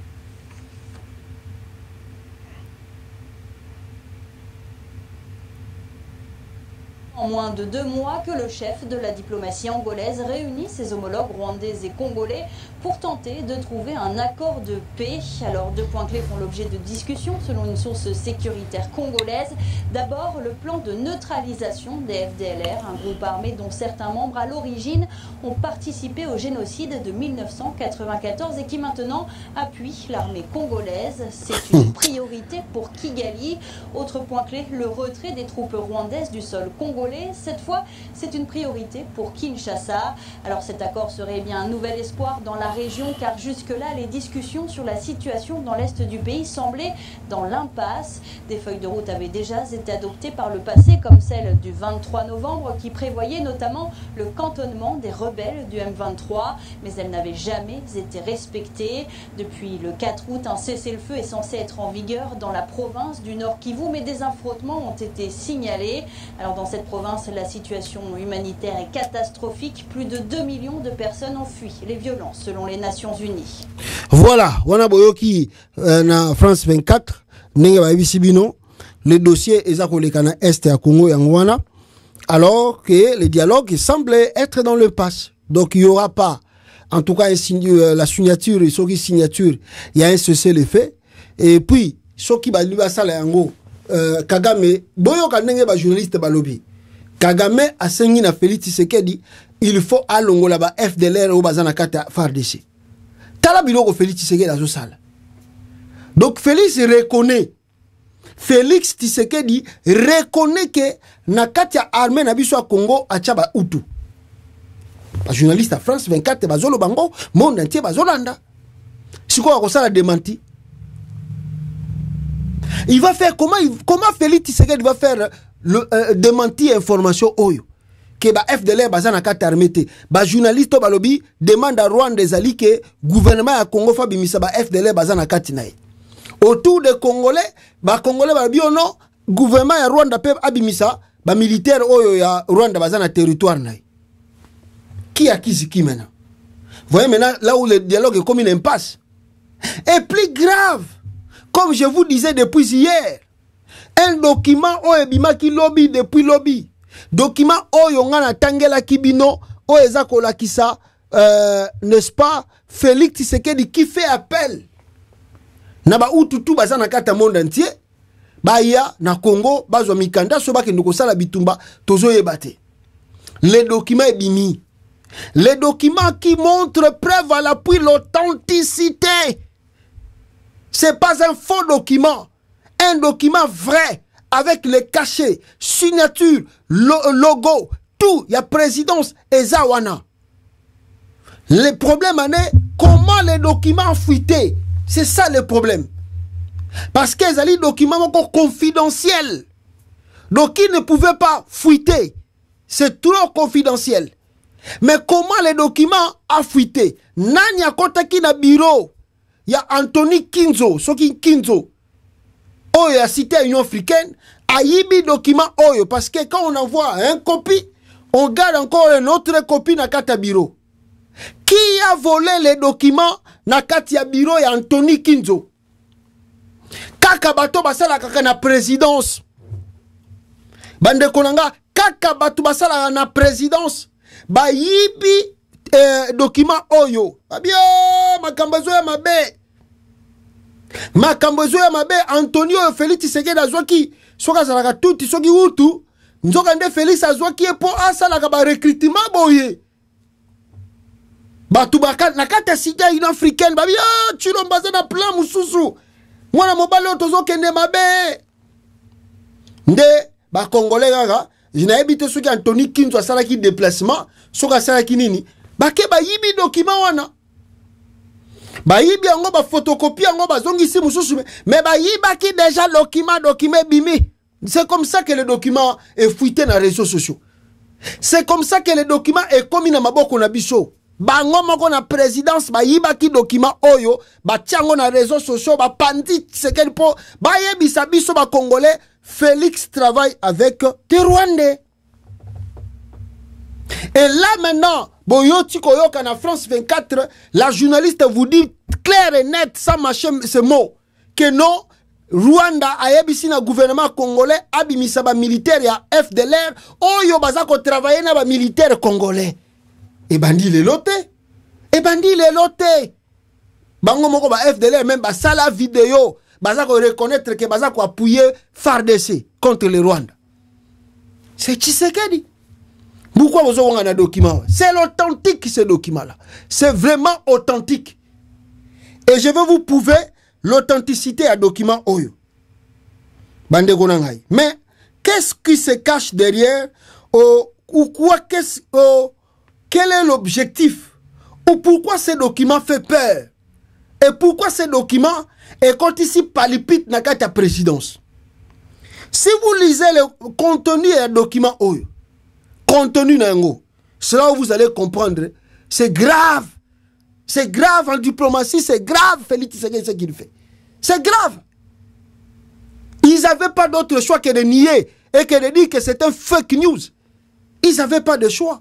En moins de 2 mois que le chef de la diplomatie angolaise réunit ses homologues rwandais et congolais pour tenter de trouver un accord de paix. Alors 2 points clés font l'objet de discussions selon une source sécuritaire congolaise. D'abord le plan de neutralisation des FDLR, un groupe armé dont certains membres à l'origine ont participé au génocide de 1994 et qui maintenant appuie l'armée congolaise. C'est une priorité pour Kigali. Autre point clé, le retrait des troupes rwandaises du sol congolais. Cette fois, c'est une priorité pour Kinshasa. Alors cet accord serait bien un nouvel espoir dans la région car jusque-là, les discussions sur la situation dans l'est du pays semblaient dans l'impasse. Des feuilles de route avaient déjà été adoptées par le passé comme celle du 23 novembre qui prévoyait notamment le cantonnement des rebelles du M23, mais elles n'avaient jamais été respectées. Depuis le 4 août, un cessez-le-feu est censé être en vigueur dans la province du Nord Kivu, mais des affrontements ont été signalés. Alors dans cette province, la situation humanitaire est catastrophique. Plus de 2 millions de personnes ont fui les violences selon les Nations Unies. Voilà, wana boyoki na France 24, ndenge ba bisibino, le dossier ezakolekana est à Congo yangwana, alors que le dialogue semblait être dans le passe. Donc il n'y aura pas, en tout cas la signature, et ce qui signature, il y a un cessez-le-feu. Et puis, ce qui va lui basala yango, Kagame, boyoka ndenge ba journaliste balobi. Kagame a sengi na Félix Tshisekedi, il faut alongo la ba FDLR ou bazana kata FARDC. Tala biloko Félix Tshisekedi azo sala. Donc Félix reconnaît, Félix Tshisekedi reconnaît que na kati ya armée na biso Congo atia ba Hutu. Ba journaliste à France 24 bazolo bango, monde entier bazolanda. Siko akosala démenti. Il va faire comment Félix Tshisekedi va faire le démentir information oyo que ba FDLR bazana kata armée te ba journaliste balobi demande à Rwanda des alliés que gouvernement ya Congo fa bimisa ba FDLR bazana kati nae autour des Congolais ba Congolais balobi ono gouvernement ya Rwanda pe abimisa ba militaire oyo ya Rwanda bazana territoire nae qui accuse qui maintenant. Voyez maintenant là où le dialogue est comme une impasse. Et plus grave, comme je vous disais depuis hier, un document oebima ki lobby depuis lobby. Document oyongana tangela kibino oezako la kisa n'est-ce pas Félix Tshisekedi qui fait appel. Naba ututu bazana kata monde entier. Baya na Congo bazwa mikanda so ba kendoko sala bitumba tozo yebate. Les documents ebimi. Les documents qui montrent preuve à l'appui l'authenticité. C'est pas un faux document. Un document vrai, avec les cachets, signature, logo, tout. Il y a présidence et Zawana. Le problème est comment les documents fuités. C'est ça le problème. Parce que les documents encore confidentiels. Donc ils ne pouvaient pas fuiter. C'est trop confidentiel. Mais comment les documents a fuité? Nani a contacté na bureau? Il y a Anthony Kinzo, Soki Kinzo. Oh, il a cité à l'Union africaine. Aïbi document Oyo. Parce que quand on envoie un copie, on garde encore une autre copie na kata bureau. Qui a volé les documents na kata bureau et Anthony Kinzo? Kaka bato basala kaka na présidence. Bande konanga, kaka bato basala na présidence. Ba yibi document Oyo. Abio, makambazo ya mabe. Makambazo ya mabe, Antonio Félix Tshisekedi azwaki. Soka zalaka tuti, soki utu. Nzoka nde Félix azwaki epo asala kaba recrutement boye. Batu baka, nakata sija une africaine. Babio, chilombaza na plan mususu. Mwana mobali otozo kende mabe. Nde, ba Congolais gaga. Je n'ai habité ce qui Anthony Kinzo a salaki déplacement, ce qui a salaki nini. Bake ba yibi document wana. Ba yibi ango ba photocopie ango ba zongi si mususu mais ba yibaki déjà document bimi. C'est comme ça que le document est fuité dans les réseaux sociaux. C'est comme ça que le document est commis dans maboko na biso. Ba ngomoko na présidence ba yibaki document oyo ba tiango na réseaux sociaux ba pandi c'est quel po ba yebisa biso ba Congolais. Félix travaille avec des Rwandais. Et là maintenant, Boyoti Koyoka na France 24, la journaliste vous dit clair et net, sans mâcher ce mot, que non, Rwanda a yebisi na gouvernement congolais, abimisa ba militaire ya FDLR, oyo bazako travailler na ba militaire congolais. Et bandi le lote. Et bandi le lote. Bango moko ba FDLR même ba sala vidéo. Bazako reconnaître que Bazako a appuyé FARDC contre le Rwanda. C'est Tshisekedi. Pourquoi vous avez un document? C'est l'authentique ce document-là. C'est vraiment authentique. Et je vais vous prouver l'authenticité à document Oyo. Bande Gonangai. Mais qu'est-ce qui se cache derrière? Ou quoi? Quel est l'objectif? Ou pourquoi ce document fait peur? Et pourquoi ce document est quand ici palipite na kata présidence? Si vous lisez le contenu du document Oyo, contenu nango, cela vous allez comprendre, c'est grave. C'est grave en diplomatie, c'est grave Félix Tshisekedi ce qu'il fait. C'est grave. Ils n'avaient pas d'autre choix que de nier et que de dire que c'est un fake news. Ils n'avaient pas de choix.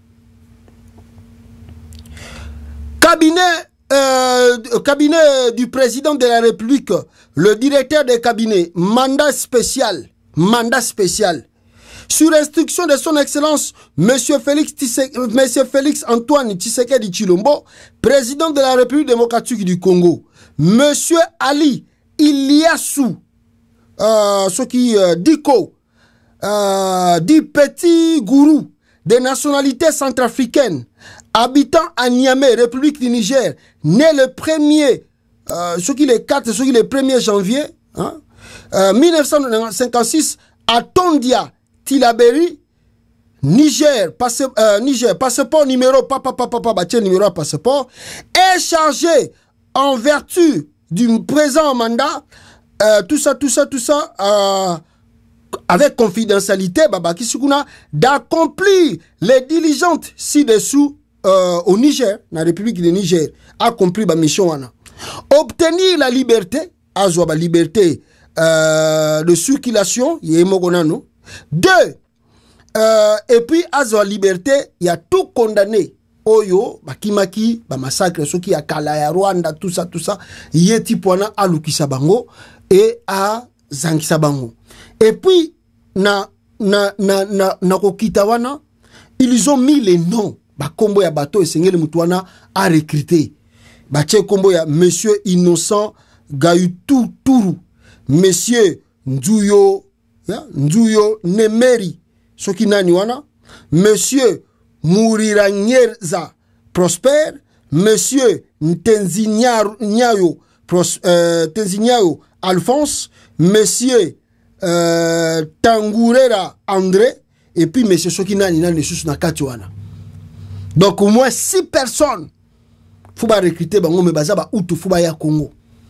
Cabinet du président de la République, le directeur de cabinet, mandat spécial, sur instruction de son excellence, Monsieur Félix Antoine Tshisekedi Tshilombo, président de la République démocratique du Congo, Monsieur Ali Iliassou, ce qui Diko, dit petit gourou de nationalité centrafricaine, habitant à Niamey, République du Niger, né le 1er, ce qui est 4, ce qui est le 1er janvier, 1956, à Tondia, Tilaberi, Niger, passeport numéro, numéro passeport, est chargé en vertu du présent mandat, tout ça, avec confidentialité, d'accomplir les diligentes ci-dessous au Niger, la République du Niger, accompli ma mission. Obtenir la liberté, la liberté de circulation, deux, et puis la liberté, il y a tout condamné. Oyo, bakimaki, massacre, ceux qui a Kalaya, Rwanda, tout ça, yeti poana à Lukisabango et à Zankisabango. Et puis, na Kokitawana, ils ont mis les noms. Kombo ya bato et Sengele Mutuana a recruté. Bache kombo ya Monsieur Innocent Gayutu Tourou, Monsieur Nzuyo Nemeri, Sokinani wana, Monsieur Mouriranyerza Prosper, Monsieur Ntenzinyayo Alphonse, Monsieur Tangourera André, et puis Monsieur Sokinani Nani Susnakati wana. Donc au moins 6 personnes. Faut pas recruter bango me bazaba outou faut ba ya Congo.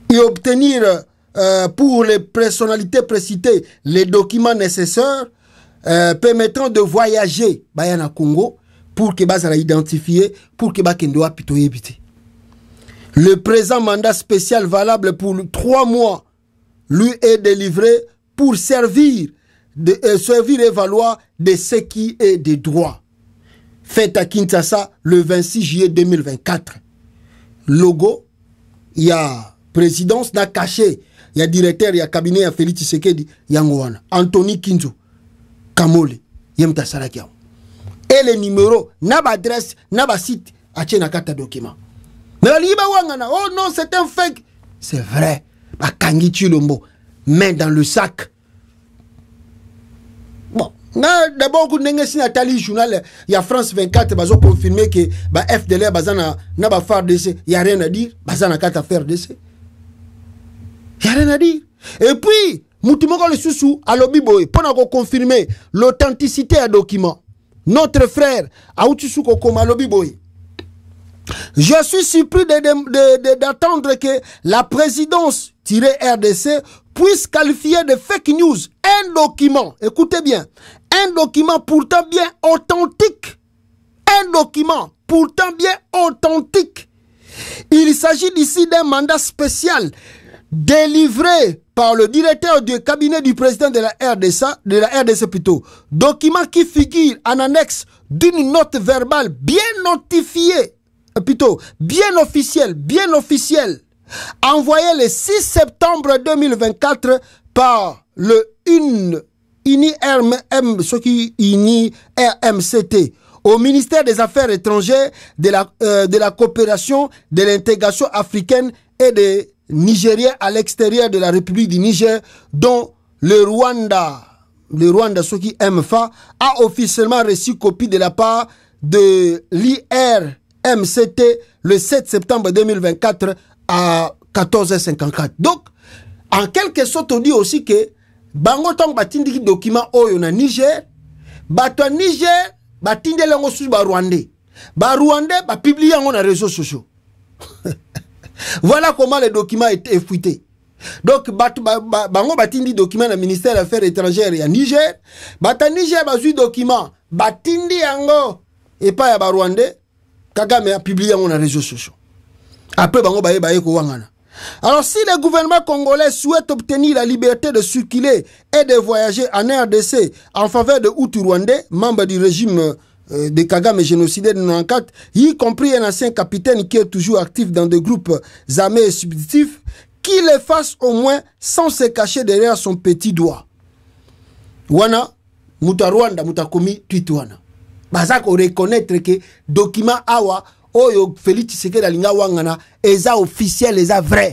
et obtenir pour les personnalités précitées les documents nécessaires permettant de voyager Bayana Congo pour que Bazara identifié pour que Bakendoa Pito éviter. Le présent mandat spécial valable pour 3 mois lui est délivré pour servir et valoir de ce qui est des droits. Fait à Kinshasa le 26 juillet 2024. Logo, il y a présidence, n'a caché, il y a directeur, il y a cabinet, il y a Félix Tshisekedi, Yangoana, Anthony Kinzo, Kamole, Yemta Sarakiam. Et les numéros, n'a pas adresse, n'a pas site, à Tchénakata document. Mais oh non, c'est un fake. C'est vrai. Bakangi Chilombo, main dans le sac. Bon, d'abord, il y a France 24, ils ont confirmé que FDLR n'a pas fait d'essai. Il n'y a rien à dire. Il n'y a faire d'essai. Il n'y a rien à dire. Et puis, Moutimoko le Soussou, à l'Obiboy, pour confirmer l'authenticité à document, notre frère, Aoutisou Kokoma l'Obiboy. Je suis surpris d'attendre que la présidence-RDC puisse qualifier de fake news un document, écoutez bien, un document pourtant bien authentique. Un document pourtant bien authentique. Il s'agit ici d'un mandat spécial délivré par le directeur du cabinet du président de la RDC plutôt. Document qui figure en annexe d'une note verbale bien notifiée, plutôt bien officielle, envoyé le 6 septembre 2024 par le RMCT au ministère des Affaires étrangères, de la coopération, de l'intégration africaine et des Nigériens à l'extérieur de la République du Niger, dont le Rwanda, ce qui MFA, a officiellement reçu copie de la part de l'IRMCT le 7 septembre 2024 à 14h54. Donc, en quelque sorte, on dit aussi que Bango Tong batindi document oyo na Niger, bato Niger batindi lango sous ba Rwandais. Ba Rwandais ba publié en les réseaux sociaux. Voilà comment le document est fuité. Donc, Bango batindi document na ministère des Affaires étrangères et à Niger, bata Niger bazu document batindi yango et pas ya ba Rwandais, Kagame a publié en les réseaux sociaux. Après, Bango baye ko wangana. Alors, si le gouvernement congolais souhaite obtenir la liberté de circuler et de voyager en RDC en faveur de Hutu Rwandais, membre du régime de Kagame génocidaire de 94, y compris un ancien capitaine qui est toujours actif dans des groupes armés et substitutifs, qu'il le fasse au moins sans se cacher derrière son petit doigt. Wana, muta Rwanda, muta komi tweet wana. Bazak o reconnaître que document awa, oyo Félix Tshisekedi alinga wangana eza officiel eza vrai.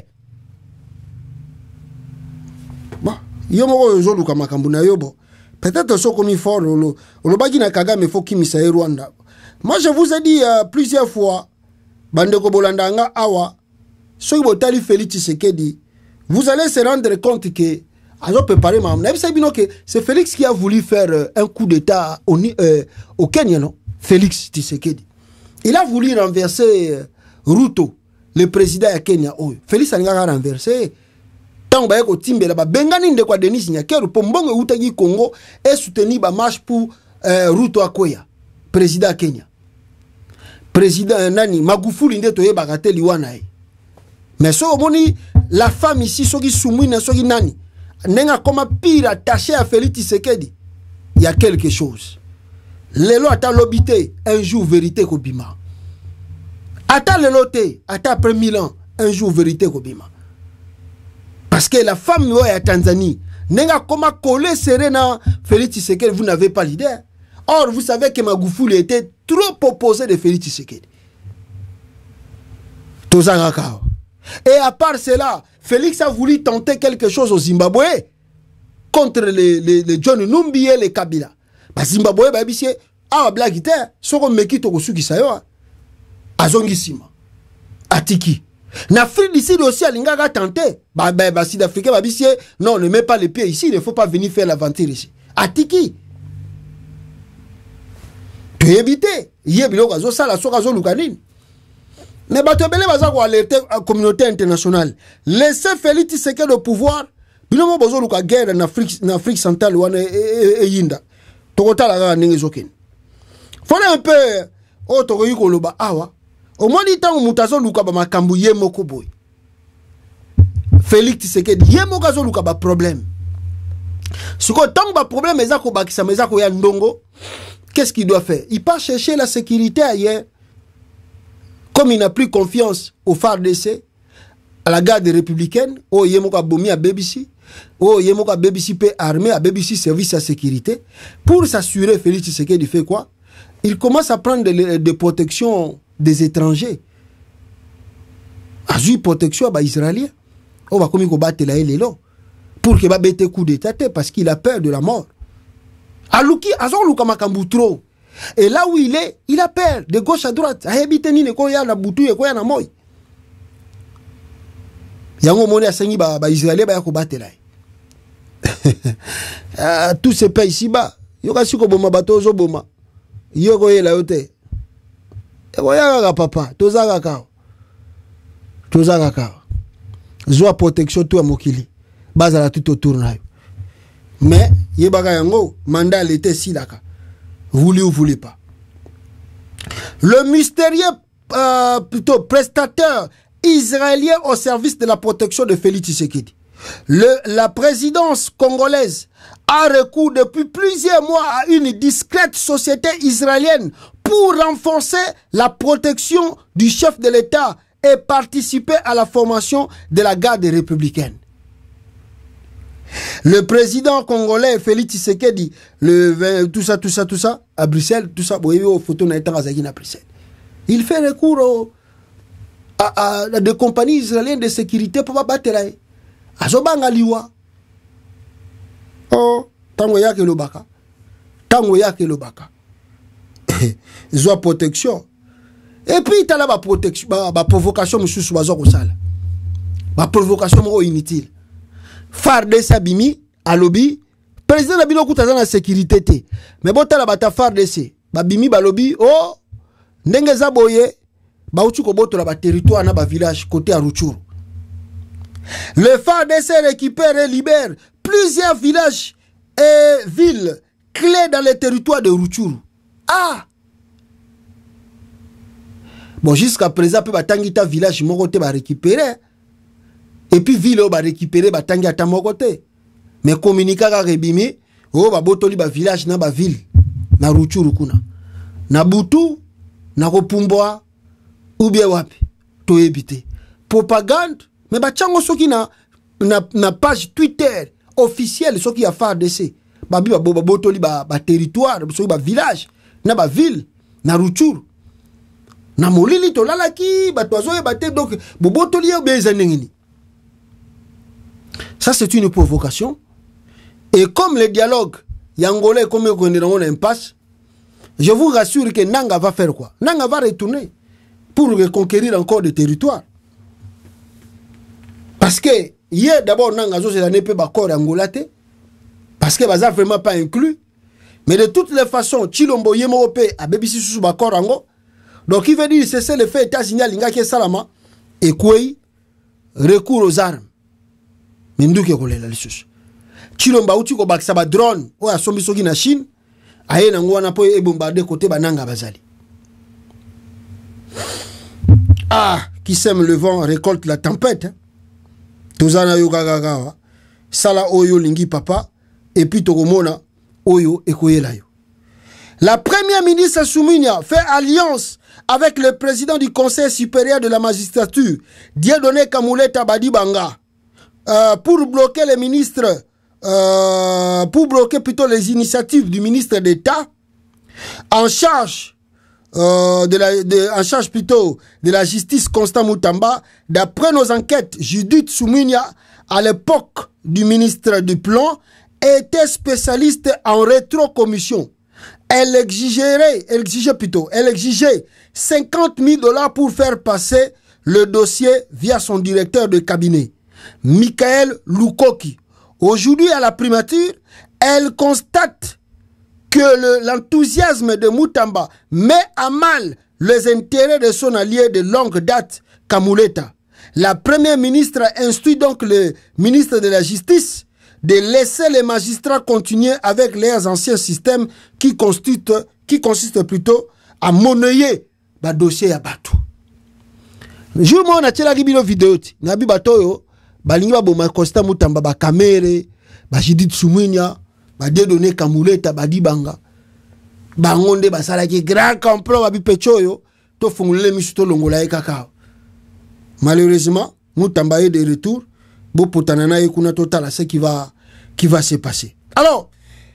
Bon, yo moko yo luka makambu na yo bo. Peut-être so comme fort lo bagi na Kagame faut kimisa Rwanda. Moi je vous ai dit plusieurs fois bande ko bolanda nga awa so botali Félix Tshisekedi, vous allez se rendre compte que alors préparer ma c'est Félix qui a voulu faire un coup d'état au Kenya, non? Félix Tshisekedi. Il a voulu renverser Ruto, le président de Kenya. Oh, Félix a renversé. Tant que Timbe là-bas, Bengani de quoi Denis Nyakeru, Pombongo Outagi Congo, et soutenu la marche pour Ruto Akoya, président de Kenya. Président Nani, Magufuli Nde Toye Bagate Liwanae. Mais so moni, la femme ici, Sogi Soumouine, Sogi Nani, Nenga comme pire attaché à Félix Tshisekedi. Il y a quelque chose. Les lois à l'obité, un jour vérité kobima. Ata le loté, ata après 1000 ans, un jour vérité kobima. Parce que la femme à Tanzanie, n'est-ce comment coller Serena Félix Tshisekedi, vous n'avez pas l'idée. Or, vous savez que Magufuli était trop opposé de Félix Tshisekedi. Et à part cela, Félix a voulu tenter quelque chose au Zimbabwe contre les John Numbi et les Kabila. Zimbabwe ba bisie a blagite soko mekito kosuki sayo azongisima atiki na Afrique du Sud aussi alingaka tenter ba Sud-Africain ba bisie non ne mets pas les pieds ici, il ne faut pas venir faire l'aventure ici atiki tu éviter yebiloko azo sala soka zo lukanini Mais Batobele va alerter la communauté internationale. Laissez Félix Tshisekedi au pouvoir. Binomo bozo luka guerre en Afrique centrale et Yinda. Tokota la ndenge zokene. Fona un peu o tokoyi koloba awa. Au moins dit tant mutazo luka ba makambu yemoko boy. Félix Tshisekedi yemoko zo luka ba problème. Siko tant ba problème ezako bakisa mezako ya ndongo. Qu'est-ce qu'il doit faire? Il part chercher la sécurité ailleurs. Comme il n'a plus confiance au FARDC, à la garde républicaine, au Yemoka Bomi à BBC, au Yemoka BBC peut armé à BBC service à sécurité, pour s'assurer, Félix Tshisekedi fait quoi? Il commence à prendre des protections des étrangers. Azui protection à Israéliens. On va comme battre la LLO pour qu'il va bête coup d'état parce qu'il a peur de la mort. Alouki, Azon Luka Makambu trop. Et là où il est, il a peur de gauche à droite. A habité ni ko ya na butu e ko ya na moy. Yango moni asengi ba Israélien ba ko batela. Tout se paye ici bas. Yo ka siko boma bato zo boma. Yo ko yela yote. E ko ya ga papa, tozaka ka. Tozaka ka. Zo protection tout à mokili. Bazala tout autour na yo. Mais yebaka yango mandat l'été silaka. Voulez ou voulez pas. Le mystérieux prestataire israélien au service de la protection de Félix Tshisekedi. La présidence congolaise a recours depuis plusieurs mois à une discrète société israélienne pour renforcer la protection du chef de l'État et participer à la formation de la garde républicaine. Le président congolais Félix Tshisekedi, tout ça, à Bruxelles, tout ça, photo à Bruxelles. Il fait recours à des compagnies israéliennes de sécurité pour battre là. Azobanga liwa. Oh, tango yake lobaka. Tango yake lobaka. Ils protection. Et puis, il y a la protection, la provocation, la provocation inutile. FARDC Bimi, alobi, président Nabino Koutaza na sécurité te. Mais bon, t'as la bata FARDC, Bimi balobi, oh, Ndengeza boye, Bauchu Koboto la territoire na ba village côté à Rutshuru. Le FARDC récupère et libère plusieurs villages et villes clés dans les territoires de Rutshuru. Ah! Bon, jusqu'à présent, peut batangita village morote ba récupérer. Et puis ville va récupérer batangi ata mokote. Mais communiquer ka rebimi, oh ba botoli ba village na ba ville na Rutshuru kuna. Na Butu, na Kopumbwa ou bien wapi to ebité. Propagande, mais ba chango soki na page Twitter officielle soki ya FARDC. Ba bi ba botoli ba territoire, soki ba village na ba ville na Rutshuru. Na molili to lalaki ba toazo e baté donc botoli ya bezanengini. Ça, c'est une provocation. Et comme le dialogue, Yangolais, comme on est en impasse, je vous rassure que Nanga va faire quoi? Nanga va retourner pour reconquérir encore des territoires. Parce que, hier, d'abord, Nanga, c'est l'année peu d'accord Angolate, parce que Baza vraiment pas inclus. Mais de toutes les façons, Chilombo Yemope a BBC sous Bakor Ango. Donc, il veut dire que c'est le fait États-Unis, Lingake Salama, et Kouei, recours aux armes. Menduke kolela lisusu. Chilomba uti ko bakisa ba drone o asombi soki na Chine aye na ngwana po e bombarder côté bananga bazali. Ah, qui sème le vent récolte la tempête. Tozana yo gagagawa. Sala oyo lingi papa et puis tokomona oyo ekoyela yo. La première ministre Souminia fait alliance avec le président du Conseil supérieur de la magistrature, Dieudonné Kamouleta Badibanga. Pour bloquer les ministres, pour bloquer plutôt les initiatives du ministre d'État en charge en charge plutôt de la justice Constant Moutamba. D'après nos enquêtes, Judith Souminia, à l'époque du ministre du Plan, était spécialiste en rétrocommission. Elle exigeait 50 000 $ pour faire passer le dossier via son directeur de cabinet, Michael Lukoki. Aujourd'hui, à la primature, elle constate que l'enthousiasme de Moutamba met à mal les intérêts de son allié de longue date, Kamuleta. La première ministre instruit donc le ministre de la Justice de laisser les magistrats continuer avec leurs anciens systèmes qui consistent plutôt à monnayer le dossier à Batou. Jour où on a tiré la vidéo, Nabi Batoyo, Balingi Boma Costa Mutamba, Bakamere, Bajidit Soumounia, Badedone Kamuleta, Badibanga, Bangonde, Basalaki, grand complot, Babi Pechoyo, to fongole misuto longola e kakao. Malheureusement, Mutamba est de retour, Bopotanana et Kuna Total, ce qui va se passer. Alors,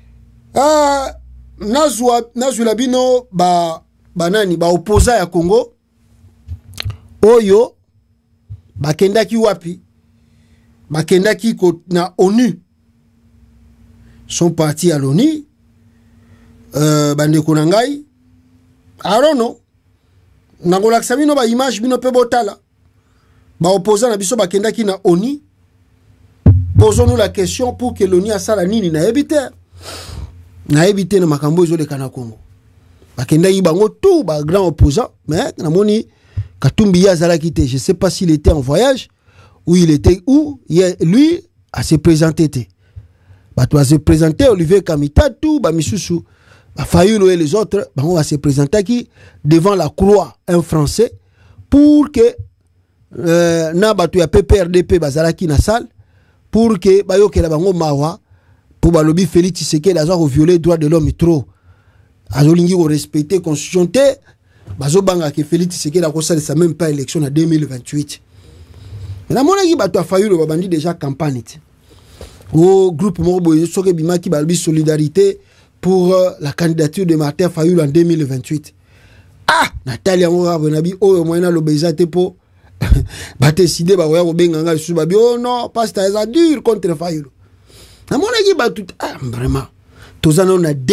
Nazulabino, Banani, opposant à Congo, Oyo, Bakendaki Wapi, Bakendaki na ONU, sont partis à l'ONU, Bande Konangai, I don't know, Nangolaksa bino ba image bino pe botala, opposant na biso Bakendaki na ONU, posons-nous la question pour que l'ONU a ça la nini na éviter na makambo izo de kana Congo. Bakendaki bango tout ba grand opposant, mais na moni Katumbi Yazala quitté. Je ne sais pas s'il était en voyage ou il était où. Lui a se présenté. Il va se présenter Olivier Kamita, tout, Misusu, Fayulu et les autres. On va se présenter qui devant la croix, un Français, pour que na batu ya PPRDP bazalaki na salle, pour que bayoke la bango mawa, pour balobi Félix Tshisekedi a violé les droits de l'homme trop. Azolingi ko respecter constitution te. Bazobanga que Félix Tshisekedi a constaté sa même pas élection en 2028. La monnaie bato a failli le babandi déjà campagne. Au groupe Morbo Soke Bimaki Balbi Solidarité pour la candidature de Martin Fayulu en 2028. Ah, Nathalie Amora Bonabi o moyena l'obésité pour ba décider ba oya obenganga su babi oh non, parce que ça dur contre Fayulu. La monnaie bato ah vraiment. Tous on a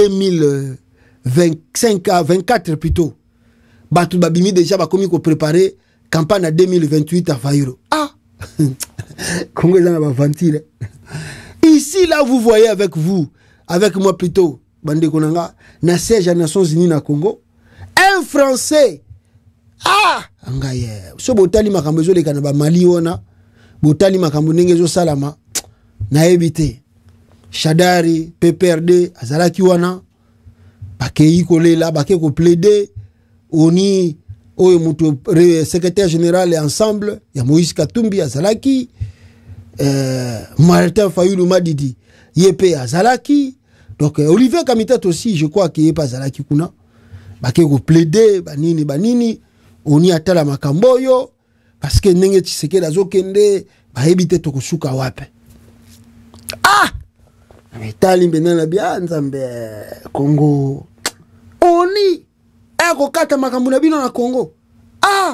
2025 à 24 plutôt. Batou babimi déjà ba komi ko préparer campagne à 2028 à Fayulu. Ah Congo na ba ventile. Ici là vous voyez avec moi plutôt bande konanga na siège des Nations Unies na Congo, un Français. Ah ngaye so botali makambo zo le kana ba Mali ona botali makambo ndenge zo salama na ebité Shadari PPRD azalaki wana bakei kolela bakei ko plaider Oni oyo mutu secrétaire général et ensemble ya Moïse Katumbi azalaki Martin Fayulu Madidi yepe azalaki donc Olivier Kamitat aussi je crois qu'il est pas azalaki kuna bake ko plaider banini oni atala makamboyo parce que ndenge Tshisekedi azokende ba ebite to kusuka wape ah metali mbenana bia nzambe Congo oni eko kata makambo na bino na Congo. Ah!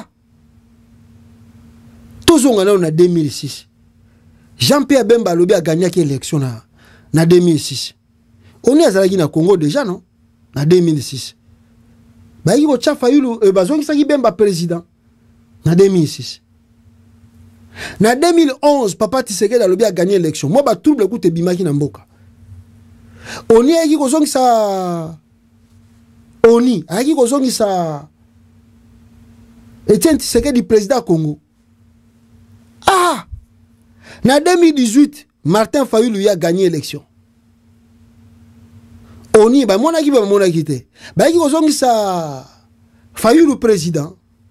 Tozonga na 2006. Jean-Pierre Bemba Lobi a gagné l'élection na 2006. On est azalaki na Congo déjà non? Na 2006. Ba yi ko tcha Fayulu bazongi saki Bemba président na 2006. Na 2011 papa Tshisekedi Lobi a gagné l'élection. Moi ba trouble koute bimaki na mboka. On est ki ko zongi sa Oni, aki kozongi sa Etienne Tshisekedi président Congo. Ah! Na 2018, Martin Fayulu a gagné l'élection. Oni, ba monaki te. Ba aki kozongi sa Fayulu président.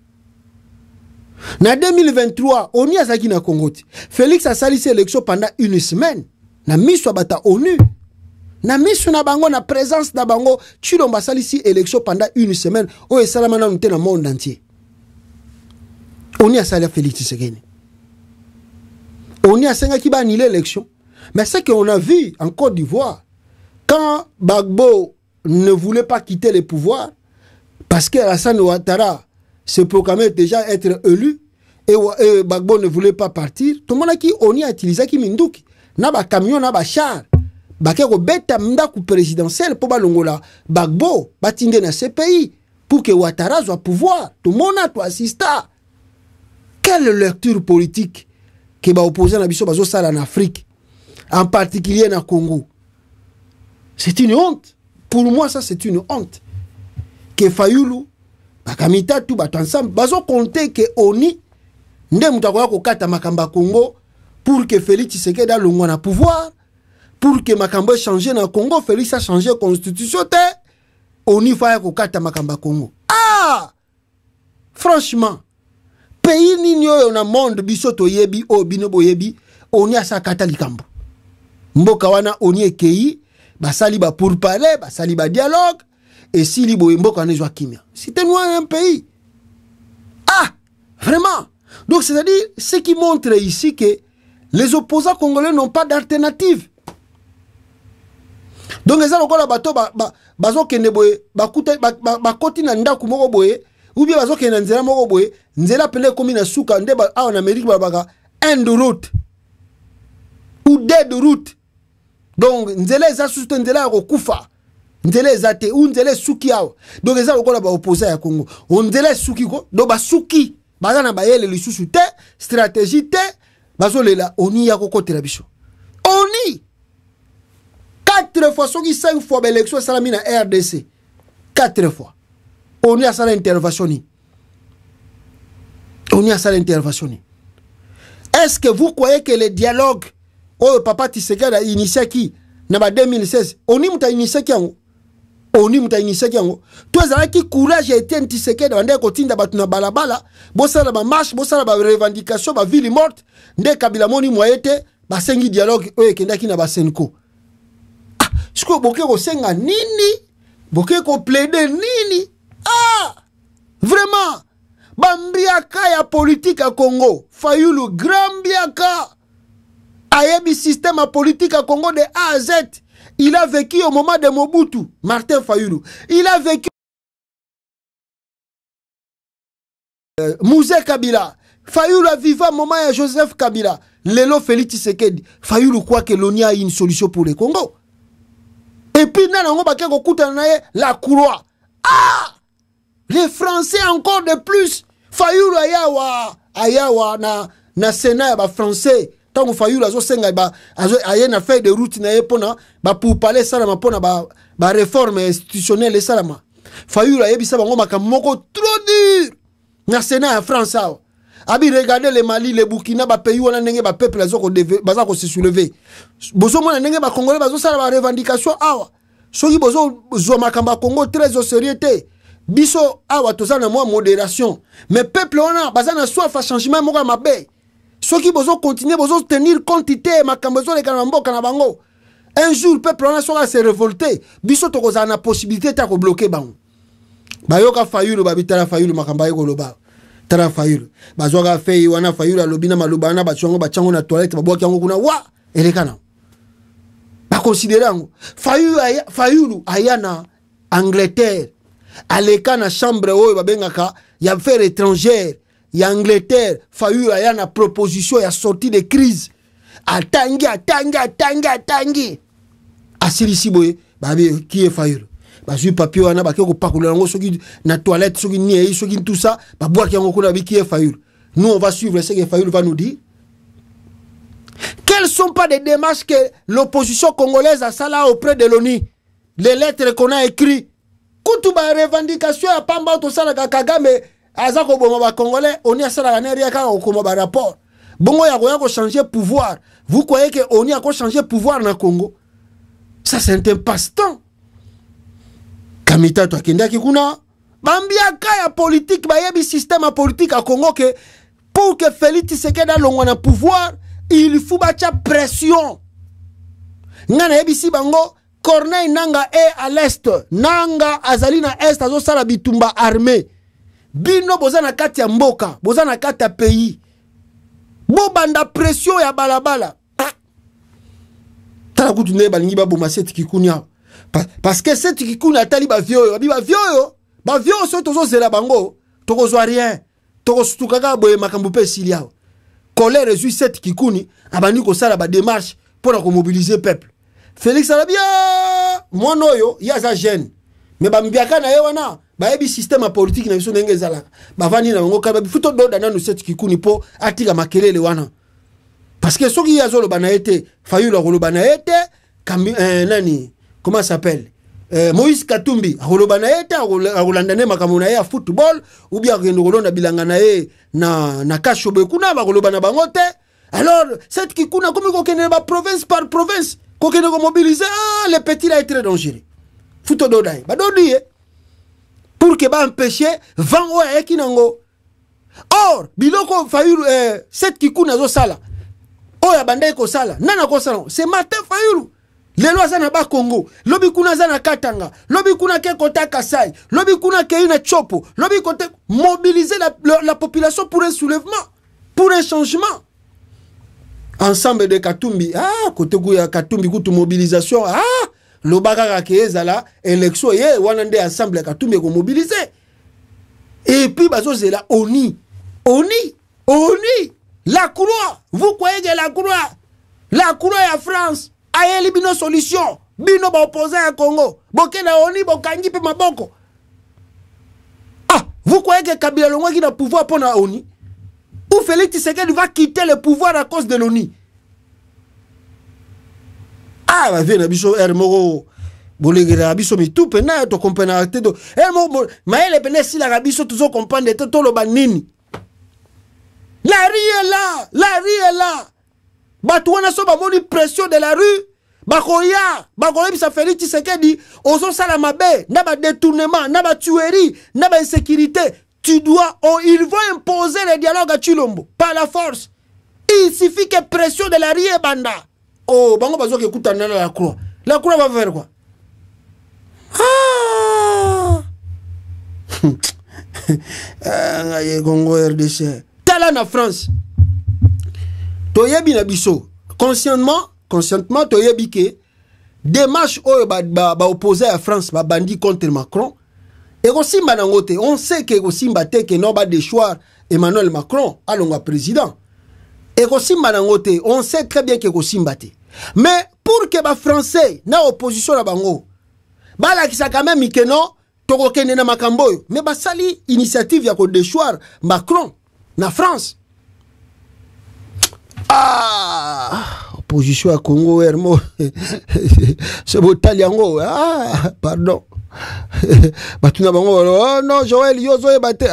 Na 2023, Oni a zaki na Congo. Félix a sali ses élections pendant une semaine. Na miso bata ONU. Na misu na bango na présence na bango Chilomba salisi élection pendant une semaine o esalama na nte na monde entier. On y a sali Félix Tshisekedi. On y a senga ki ba annulé l'élection. Mais ce qu'on a vu en Côte d'Ivoire quand Gbagbo ne voulait pas quitter le pouvoir parce que Alassane Ouattara se proclamait déjà être élu et Gbagbo ne voulait pas partir, tout le monde a qui on y a utilisé qui minduki na ba camion na ba char bakeko beta mdaku présidentiel pour balongola Gbagbo batinde na ce pays pour que Ouattara soit pouvoir tout le monde a to assista. Quelle lecture politique que ba opposant na biso bazo sala en Afrique, en particulier na Congo? C'est une honte. Pour moi ça c'est une honte que Fayulu bakamita tout bato ensemble bazo compter que oni nde mutakoya kokata makamba Congo pour que Félix Tshisekedi alongwa na pouvoir, pour que makambo changer na Congo. Félix a changé constitution te oni faya kokata makamba Congo. Ah, franchement pays nini oyo na monde biso toyebi o bino boyebi oni asa kata likambo mboka wana oni ekei basali ba pour parler basali ba dialogue et si li boye mboka nezwa kimia. C'était nous un pays. Ah, vraiment. Donc c'est-à-dire ce qui montre ici que les opposants congolais n'ont pas d'alternative. Donc les gens la bateau bazo kende boye bakuta bakoti na ndaku moko boye ou bien bazo kende nzela moko boye nzela pele komi na suka nde ba en Amérique baka end de route ou dead route. Donc nzela eza suste nzela ko kufa nzela ezate ou nzela suki awo. Donc les gens ba opposé ya Congo on nzela suki ko do ba suki baza na bayele lisusu te stratégie te bazo lela oni ya kokotela biso oni 4 fois soki 5 fois l'élection salami na RDC 4 fois on y a ça l'intervention on y a ça l'intervention. Est-ce que vous croyez que le dialogue oh papa Tshisekedi a initié qui na ba 2016 oni muta initié qui yango oni muta initié qui yango to ezala ki courage a été Tshisekedi bande ko tinda batu na balabala bosala ba marche bosala ba revendication ba ville morte nde Kabila moni moyete ba sengi dialogue oyo kendaki na ba Senko. Est-ce que boke ko senga nini boke ko plaider nini? Ah, vraiment bambiaka ya politique à Congo Fayulu grand biaka ayebi système à politique à Congo de A à Z. Il a vécu au moment de Mobutu, Martin Fayulu. Il a vécu Mouzé Kabila. Fayulu a vécu au moment de Joseph Kabila. Lelo Félix Tshisekedi. Fayulu croit que l'ONU a une solution pour le Congo. Et puis, la croix. Ah! Les Français encore de plus. Fayulu ayawa na Sénat ba français. Tant que Fayulu azo senga aye na fait de route na epona ba pour parler salama pona ba réforme institutionnelle salama. Fayulu ayebisa bango makamoko trop dur. Na Sénat en France awa. Abi regardez le Mali, le Burkina, ba pays wana ndenge ba peuple baza ko se soulever. Bozo mona ndenge ba Congolais bazo sala ba revendication awa. Soki bozo zo makamba Congo très au sérieux te. Biso awa tozana moi modération. Mais peuple wana baza na soif à changement moko mabe. Soki bozo continuer bozo tenir compte te makambo zo le kanamboka na bango. Un jour peuple wana soka se révolter. Biso tokozana na possibilité ta ko bloquer bango. Bayoka Fayulu babitala Fayulu makamba yeko loba. Tara Fayulu bazoga fei wana Fayulu alobina malubana bachongo bachango na toilette babwaki yango kuna wa elekana ba considérer yango Fayulu ayana Angleterre alekana chambre oyo babengaka ya affaires étrangères ya Angleterre. Fayulu ayana proposition ya sortie de crise atangi asilisi boye babe qui est Fayulu bazui papier wana bakeko pakola yango soki na toilette soki ni soki tout ça ba boire yango kuna biki Fayulu. Nous on va suivre ce que Fayulu va nous dire. Quelles sont pas des démarches que l'opposition congolaise a sala auprès de l'ONU? Les lettres qu'on a écrites kutu ba revendication ya pamba to sala Kagame azako boma ba congolais on y a sala na ria ka ko ba rapport bongo ya ko changer pouvoir. Vous croyez que on y a ko changer pouvoir na Congo? Ça c'est un passe-temps. Kamita to akendaki kuna bambiaka ya politique bayebi système à politique à Congo que pour que Félix Tshisekedi alongwa na pouvoir il faut bacha pression. Ngana yebi si bango Corneille Nanga est à l'est, Nanga azali na est azo sala bitumba armée. Bino boza na kati ya mboka, boza na kati ya pays. Bo banda pression ya balabala. Tala kutu ne balingi ba boma set kikunya. Parce que cette kikuna atali ba vioyo so tozo zela bango toko zo rien toko sutukaka boye makambo pe silia colère reçu cette kikuni abani ko sala ba démarche pour ko mobiliser peuple. Félix Arabia monoyo ya za jeune mais ba mbiaka na yewana ba yebi système politique na biso ndenge zala ba vani na ngo ka futo do dana no cette kikuni po atika makelele wana parce que soki ya zolo bana été Fayulu lo bana été nani comment ça s'appelle Moïse Katumbi akoloba na ye te akolanda ne makambo na ye ya football ou bien akende kolonda bilanga na ye na kashobe kuna bakoloba na bango te. Alors cette kikuna comme kokende ba province par province kokende ko mobiliser les petits là est très dangereux. Futo dodai ba dodi pour que ba empêcher vent oya kinango. Or biloko Fayulu cette kikuna zo sala oya bandai ko sala nana ko sala c'est Martin Fayulu. Lelo azana ba Congo, lobi kuna zana Katanga, lobi kuna ke kota Kasai, lobi kuna ke ina Chopo, lobi kote mobiliser la population pour un soulèvement, pour un changement. Ensemble de Katumbi, kote kuya Katumbi kutu mobilisation, lobaka ke ezala élection ye wanande ensemble Katumbi ko mobiliser. Et puis bazo zela oni, la croix, vous croyez que la croix ya France ayeli bino solution bino ba opposé à Congo bokena oni bokangi pe maboko. Vous croyez que Kabila Longwa qui n'a pouvoir pour la ONU ou Félix Tshisekedi va quitter le pouvoir à cause de l'ONU? Va venir biso ermoro bolegera biso mi tout pena to comprendre te do ermoro maele pena si la biso toujours comprendre te to lo banini. La rue est là. Batouana so ba moni pression de la rue. Bakoya bisa Félix Tshisekedi ozo sala mabe, na ba détournement, na ba tuerie, na ba insécurité. Ils vont imposer le dialogue à Chilombo par la force. Il suffit que pression de la rue banda. Bango bazo ke kutana la croix. La croix va faire quoi? Congo RDC. Tala na France. Toyebi na biso conscientement toyebi ke démarche oyo ba opposé à France ba bandi contre Macron et kosimba nango te. On sait que kosimba te que no ba déchoir Emmanuel Macron alonga président et kosimba nango te. On sait très bien que kosimba te. Mais pour que ba français na opposition na bango ba la kisa quand même que non toko kende na makambo yo mais ba sali initiative ya ko déchoir Macron na France. Opposition à Congo Hermo. C'est beau taliango. Pardon. Batuna bango. Oh non, Joël Yozo e bate.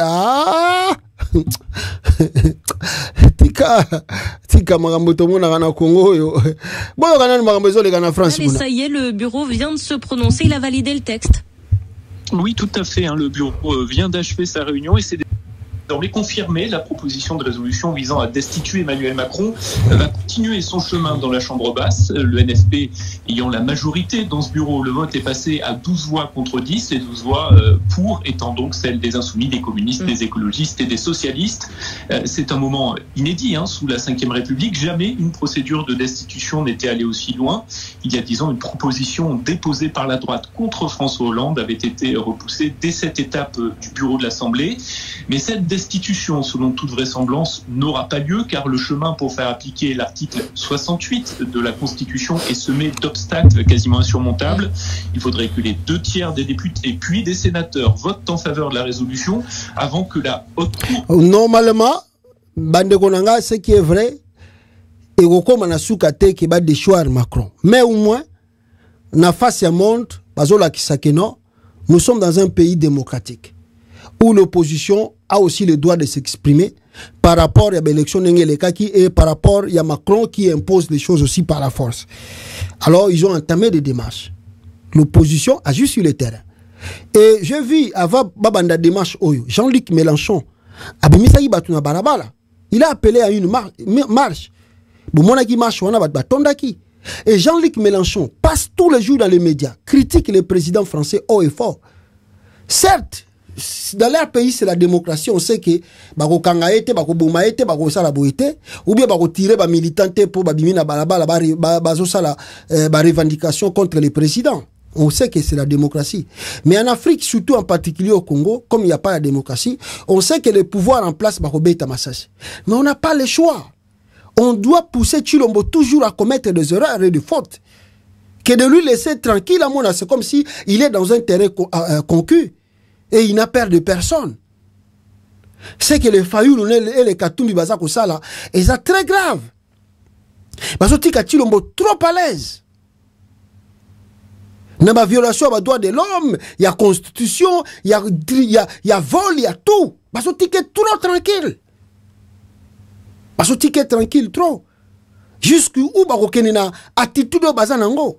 Tika makambo to mona na Congo yo. Boyo kana makambo zo le kana France. Et ça y est, le bureau vient de se prononcer, il a validé le texte. Oui, tout à fait. Le bureau vient d'achever sa réunion et c'est désormais confirmé. La proposition de résolution visant à destituer Emmanuel Macron va continuer son chemin dans la chambre basse. Le NFP ayant la majorité dans ce bureau, le vote est passé à 12 voix contre 10, les 12 voix pour étant donc celles des insoumis, des communistes, des écologistes et des socialistes. C'est un moment inédit sous la Ve République. Jamais une procédure de destitution n'était allée aussi loin. Il y a 10 ans, une proposition déposée par la droite contre François Hollande avait été repoussée dès cette étape du bureau de l'Assemblée. Mais cette destitution, selon toute vraisemblance, n'aura pas lieu car le chemin pour faire appliquer l'article 68 de la Constitution est semé d'obstacles quasiment insurmontables. Il faudrait que les 2/3 des députés puis des sénateurs votent en faveur de la résolution avant que la haute cour... Normalement, bande konanga, ce qui est vrai, et comme on a soukate qui va déchoir Macron. Mais au moins, na face à monde, bazola kisakeno, nous sommes dans un pays démocratique où l'opposition a aussi le droit de s'exprimer par rapport à l'élection Nengelekaki et par rapport à Macron qui impose les choses aussi par la force. Alors, ils ont entamé des démarches. L'opposition a juste sur le terrain. Et je vis avant Babanda démarche Oyo, Jean-Luc Mélenchon, il a appelé à une marche. Et Jean-Luc Mélenchon passe tous les jours dans les médias, critique les présidents français haut et fort. Certes, dans leur pays, c'est la démocratie. On sait que bako kangaete, bako boumaete, bako sala boete, ou bien bako tirer ba militante pour babimina balabala bazo sala ba revendication contre les présidents. On sait que c'est la démocratie. Mais en Afrique, surtout en particulier au Congo, comme il n'y a pas la démocratie, on sait que le pouvoir en place bako beta massage. Mais on n'a pas le choix. On doit pousser Chilombo toujours à commettre des erreurs et des fautes. Que de lui laisser tranquille, c'est comme si il est dans un terrain conquis. Et il n'a peur de personne. C'est que les Fayulu et les Katumbi Bazako Sala, et c'est très grave. Parce que Chilombo trop à l'aise. Na ba violation ba droit de l'homme, il y a constitution, il y a vol, il y a tout. Baso ticket trop tranquille. Baso ticket tranquille trop. Jusqu'où ba kokene na attitude bazanango.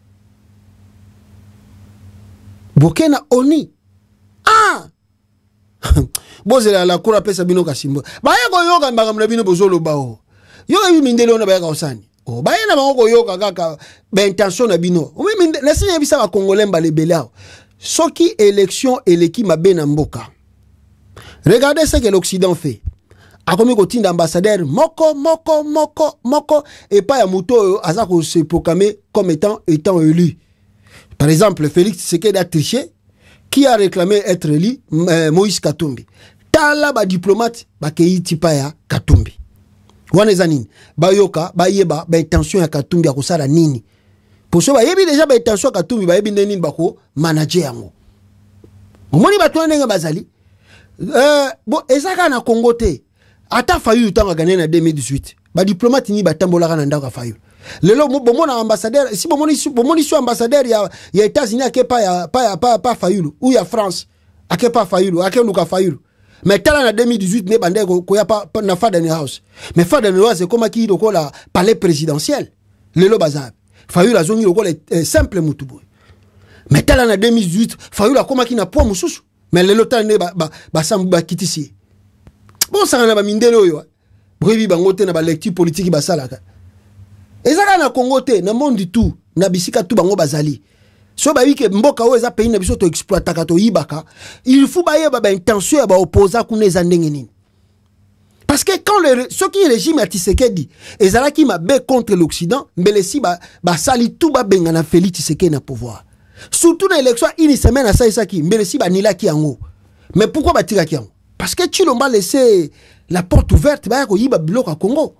Bokena oni. Ah. Bozela la cour apesa bino kasimbo. Ba yako yoga mbaka bino bozolo bao. Yoga bi mindele ona ba yaka osani. Oh, ba yena bango yoga kaka ba intention na bino. O mi na sinya bisa ba congolais mba lebelao. Soki élection eleki mabe na mboka. Regardez ce que l'Occident fait. A komi kotinda ambassadeur moko et pas ya muto azako se proclamer comme étant élu. Par exemple, Félix Tshisekedi a triché. Qui a réclamé être élu? Moïse Katumbi. Tala ba diplomate ba keiti pa ya Katumbi. Wana zanini ba yoka ba yeba ba intention ya Katumbi ya kosala nini. Pour ça ba yebi déjà ba intention ya Katumbi ba yebi nini ba ko manager yango. Omoni ba twana nga bazali. Bon ezaka na Congo te. Ata Fayulu tanga gagné na 2018. Ba diplomate ni ba tambola na ndaka Fayulu. Lelo bomona ambassadeur si bomoni so ambassadeur ya États-Unis ake pa Fayulu ou ya France ake pa Fayulu ake luka Fayulu. Mais tala na 2018 ne bande ko ya pa na Fadene House. Mais Fadene House c'est comme qui loko la palais présidentiel. Lelo bazab. Fayulu azongi loko le simple mutubu. Mais tala na 2018 Fayulu akoma ki na poa mususu. Mais lelo tala ne ba sambu ba kitisi. Bon ça na ba mindelo yo. Brevi bangote na ba lecture politique ba salaka. Ezaka na Congo te na monde tout na bisika tout bango bazali. So ba wike mboka o eza pays na biso to exploitaka to yibaka, il faut ba yeba ba intention ba opposa kuna eza ndenge nini. Parce que quand ce qui régime à Tshisekedi ezala ki mabe contre l'Occident, mbele si ba sali tout ba benga na Félix Tshisekedi na pouvoir. Surtout dans l'élection une semaine à ça qui mbele si ba nila ki yango. Mais pourquoi ba tira ki yango? Parce que Tshilombo laissé la porte ouverte ba ko yiba bloc à Congo.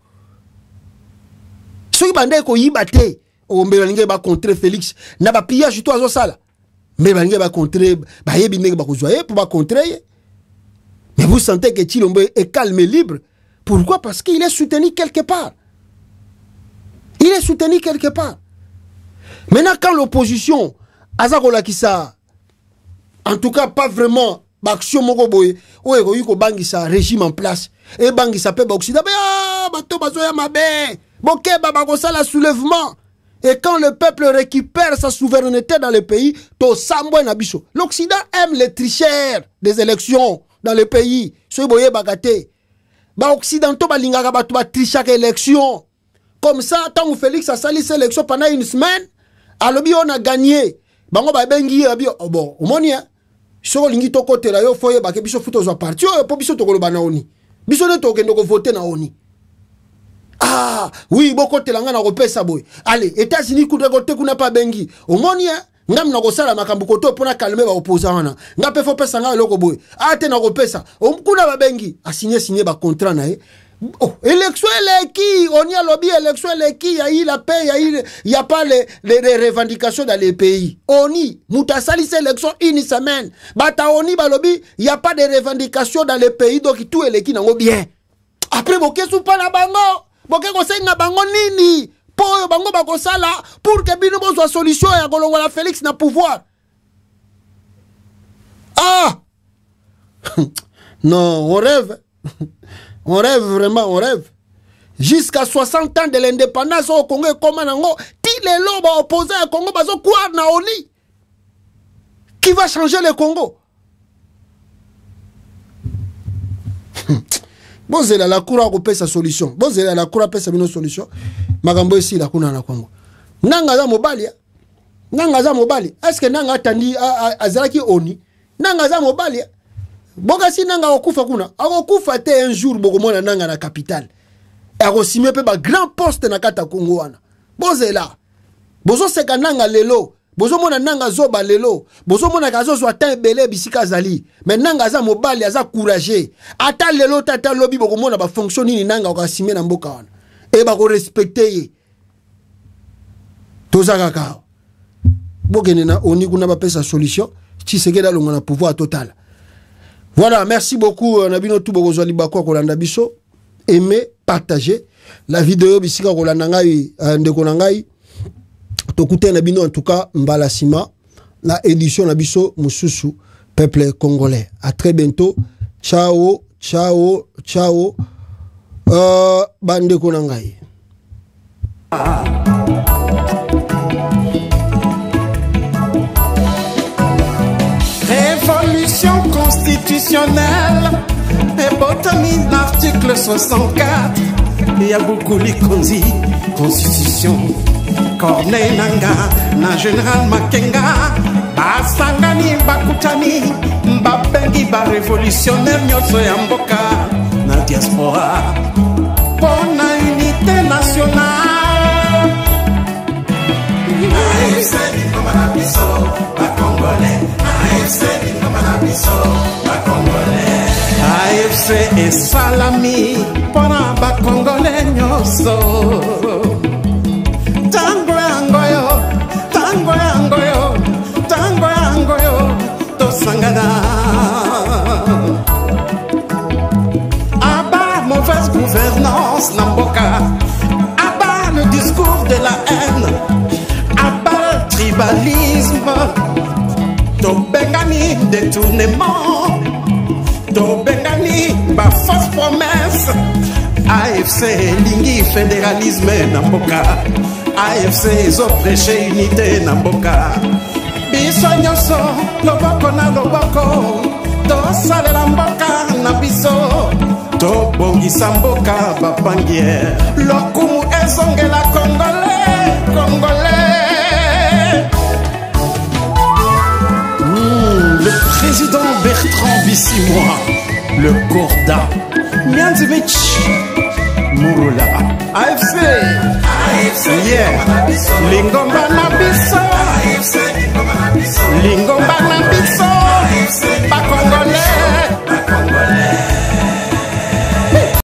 Soki bande ko yibate o mbelange ba contre Félix na ba pillage to azo sala mbelange ba contre ba yebi ndenge ba kozwa pour ba contrer. Mais vous sentez que Tshilombo est calme et libre. Pourquoi? Parce qu'il est soutenu quelque part. Il est soutenu quelque part. Maintenant quand l'opposition azakola kisa en tout cas pas vraiment action moko boye o eko bangisa régime en place et bangisa pe ba Occident ba to bazoya mabe. Bokeba bakosala soulèvement. Et quand le peuple récupère sa souveraineté dans le pays, to sambwe na biso. L'Occident aime les tricheurs des élections dans le pays. So boye bagate. Ba occidentaux balingaka batu ba trichak élection. Comme ça, tant que Félix a sali cette élection pendant une semaine, alobi on a gagné. Bango ba bengi abi bon, omoni hein. So lingi to côté la yo foye ba ke biso futo zo parti. Yo po biso to koloba na oni. Biso ne to kendo ko voter na oni. Ah, oui, beaucoup de langues na sa boy. Allez, États-Unis côté kuna pas bengi. Au moni ngam na kosala makambu koto pona calmer ba opposant na. Ngape fo pesa nga loko boy. Ate na kopesa. Kuna ba bengi a signé ba contrat na oh, élection qui on y a lobby élection qui y a eu la paix, il y a pas les revendications dans les pays. On y mutasali élection une semaine. Bata on y ba lobby, il y a pas de revendications dans les pays donc tout est qui nango bien. Après boké sou pa na bango. Boke conseil na bango nini po bango ba kosala pour que bino bo solution ya kolongola Félix na pouvoir. Ah non, on rêve. On rêve vraiment, on rêve. Jusqu'à 60 ans de l'indépendance au Congo comment nango ti les lobes opposés à Congo bazo quoi na oni. Qui va changer le Congo? Bon, c'est la cour a coupé sa solution. Bon, c'est la cour a coupé sa solution. Magambo ici, la cour na Congo. Nangaza mobali. Nangaza mobali. Est-ce que nanga tandi azalaki oni? Nangaza mobali. Boga si nanga okufa kuna. Akufa te un jour bogomona nanga na capitale. Ako simé pe ba grand poste na kata Congo wana. Bon, c'est là. Bozo seka nanga lelo. Bozo mona nanga zoba lelo. Bozo mona kazo zo ata belé bisika zali. Mais nanga za mobali aza courageux. Ata lelo tata lobi boko mona ba fonction nini nanga ka simé na mboka wana. E ba ko respecter ye. Toza kaka. Bokene na oni kuna ba pesa solution. Tshisekedi alonga na pouvoir total. Voilà, merci beaucoup Nabino tout boko zo libako kolanda biso. Aimez, partagez la vidéo bisika kolanda ngai ndeko na ngai. Tokute na bino en tout cas mbala sima la édition na biso mususu peuple congolais. À très bientôt. Ciao, ciao, ciao. Bande konangai. Révolution constitutionnelle et botamine l'article 64. Il y a beaucoup de constitution. Corneille Nanga, na général Makenga, Basangani Bakutani, Mbabengi ba révolutionnaire Nyoso Yamboka, na diaspora, pour la unité nationale. AFC Bingomanabiso, ba Congolais, AFC Bingomanabiso, ba Congolais. AFC et Salami, pour ba Congolais Nyoso. Tango yangoyo, tosangana. Abat mauvaise gouvernance Namboka. Abat le discours de la haine. Abat le tribalisme. Tobengani détournement. Tobengani ba fausse promesse. AFC lingi fédéralisme Namboka. AFC ils ont prêché unité Namboka. Biso nyoso loboko na loboko. To salela mboka na biso. To bongisa mboka bapangier. Lokumu ezongela Congolais, Congolais. Le président Bertrand Bissimois, le Gorda, Mianzimich, Mouroula, AFC, yeah, Lingomba na biso, Lingomba na biso, pas Congolais.